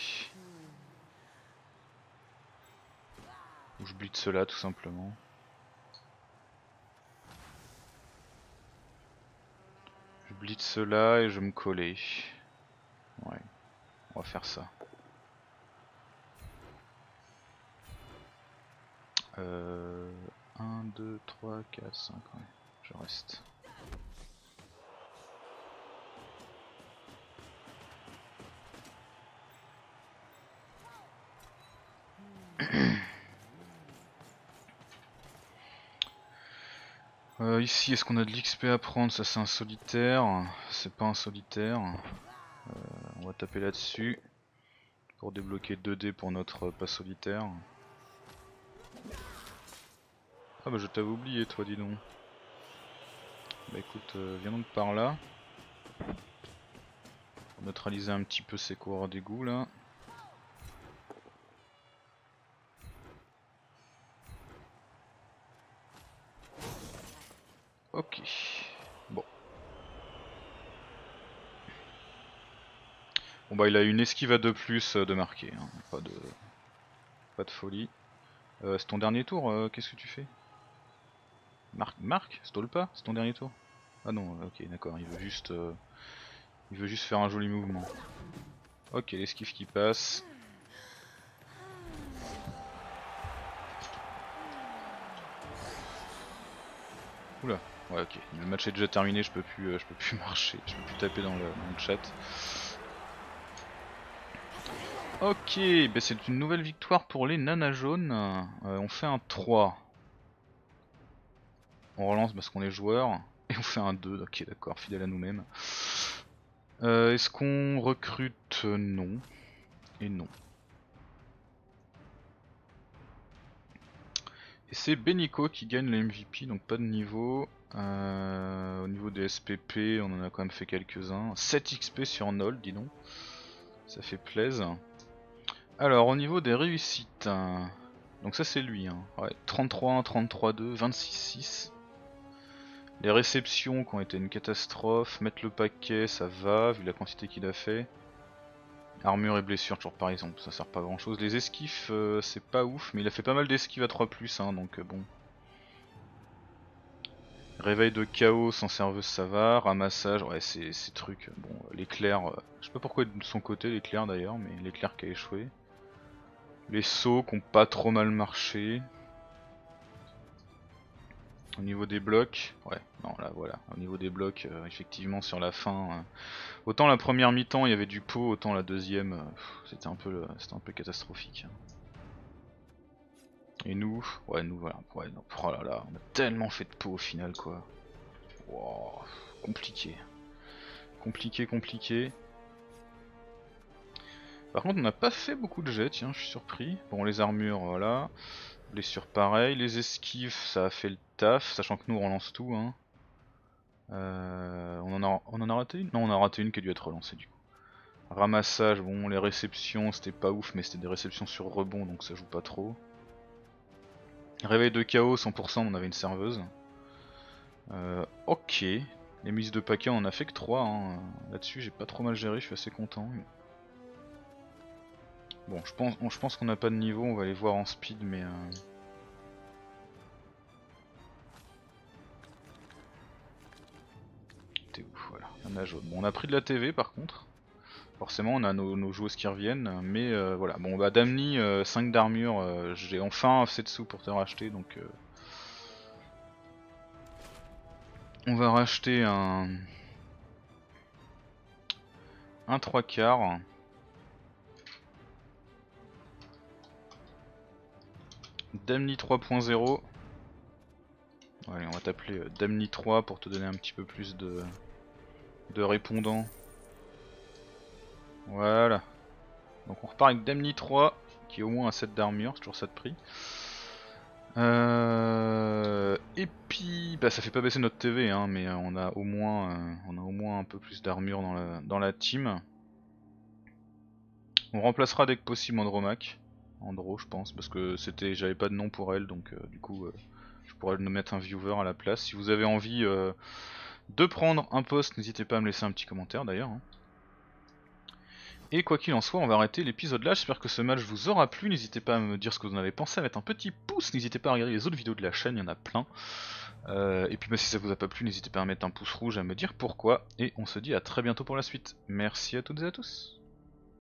Ou je blitz là tout simplement. Je blitz là et je me coller. Ouais, on va faire ça. Euh, un, deux, trois, quatre, cinq, ouais, je reste. Euh, ici, est-ce qu'on a de l'X P à prendre? Ça c'est un solitaire, c'est pas un solitaire. Euh, on va taper là-dessus pour débloquer deux dés pour notre pas solitaire. Ah bah je t'avais oublié toi, dis donc. Bah écoute, euh, viens donc par là. Pour neutraliser un petit peu ces coureurs d'égout là. Ok. Bon. Bon bah il a une esquive à deux plus de marqué, hein. Pas de. Pas de folie. Euh, c'est ton dernier tour, euh, qu'est-ce que tu fais? Marc, Marc, stole pas, c'est ton dernier tour? Ah non, ok, d'accord, il veut juste, euh, il veut juste faire un joli mouvement. Ok, l'esquive qui passe. Oula, ouais, ok, le match est déjà terminé, je peux plus, euh, je peux plus marcher, je peux plus taper dans le, dans le chat. Ok, bah c'est une nouvelle victoire pour les nanas jaunes. Euh, on fait un trois. On relance parce qu'on est joueur. Et on fait un deux, ok d'accord, fidèle à nous-mêmes. Euh, Est-ce qu'on recrute? Non. Et non. Et c'est Benico qui gagne le M V P, donc pas de niveau. Euh, au niveau des S P P, on en a quand même fait quelques-uns. sept X P sur Nol, dis donc. Ça fait plaisir. Alors, au niveau des réussites, hein, donc ça c'est lui. Hein. Ouais, trente-trois un, trente-trois deux, vingt-six six. Les réceptions qui ont été une catastrophe. Mettre le paquet, ça va, vu la quantité qu'il a fait. Armure et blessure, toujours par exemple, ça sert pas à grand chose. Les esquifs, euh, c'est pas ouf, mais il a fait pas mal d'esquives à trois plus, hein, donc euh, bon. Réveil de chaos sans serveuse, ça va. Ramassage, ouais, ces trucs. Bon, l'éclair, euh, je sais pas pourquoi de son côté l'éclair d'ailleurs, mais l'éclair qui a échoué. Les sauts qui ont pas trop mal marché. Au niveau des blocs, ouais, non là voilà, au niveau des blocs, euh, effectivement sur la fin, euh, autant la première mi-temps il y avait du pot, autant la deuxième, euh, c'était un peu, c'était un peu catastrophique. Et nous, ouais nous voilà, ouais non, oh là là, on a tellement fait de pot au final quoi. Wow, compliqué, compliqué, compliqué. Par contre on n'a pas fait beaucoup de jets, tiens je suis surpris. Bon les armures voilà, blessures pareil, les esquives ça a fait le taf, sachant que nous on relance tout hein. Euh, on, en a, on en a raté une? Non on a raté une qui a dû être relancée du coup. Ramassage, bon les réceptions c'était pas ouf mais c'était des réceptions sur rebond donc ça joue pas trop. Réveil de chaos cent pour cent on avait une serveuse. Euh, ok, les mises de paquet on en a fait que trois hein. Là-dessus j'ai pas trop mal géré, je suis assez content. Bon je pense, je pense qu'on n'a pas de niveau, on va aller voir en speed mais... Euh... T'es où? Voilà, on a jaune. Bon on a pris de la T V par contre. Forcément on a nos, nos joueuses qui reviennent, mais euh, voilà. Bon bah Damni, euh, cinq d'armure, euh, j'ai enfin assez de sous pour te racheter donc... Euh... On va racheter un... Un trois quarts. Damni trois point zéro. Allez on va t'appeler euh, Damni trois pour te donner un petit peu plus de, de répondants. Voilà. Donc on repart avec Damni trois qui est au moins un set d'armure, c'est toujours ça de prix. Euh... Et puis bah ça fait pas baisser notre T V hein, mais on a au moins euh, on a au moins un peu plus d'armure dans la, dans la team. On remplacera dès que possible Andromaque. Andro je pense parce que c'était j'avais pas de nom pour elle donc euh, du coup euh, je pourrais nous mettre un viewer à la place. Si vous avez envie euh, de prendre un poste n'hésitez pas à me laisser un petit commentaire d'ailleurs hein. Et quoi qu'il en soit on va arrêter l'épisode là, j'espère que ce match vous aura plu, n'hésitez pas à me dire ce que vous en avez pensé, à mettre un petit pouce, n'hésitez pas à regarder les autres vidéos de la chaîne, il y en a plein. Euh, et puis bah, si ça vous a pas plu n'hésitez pas à mettre un pouce rouge, à me dire pourquoi, et on se dit à très bientôt pour la suite. Merci à toutes et à tous.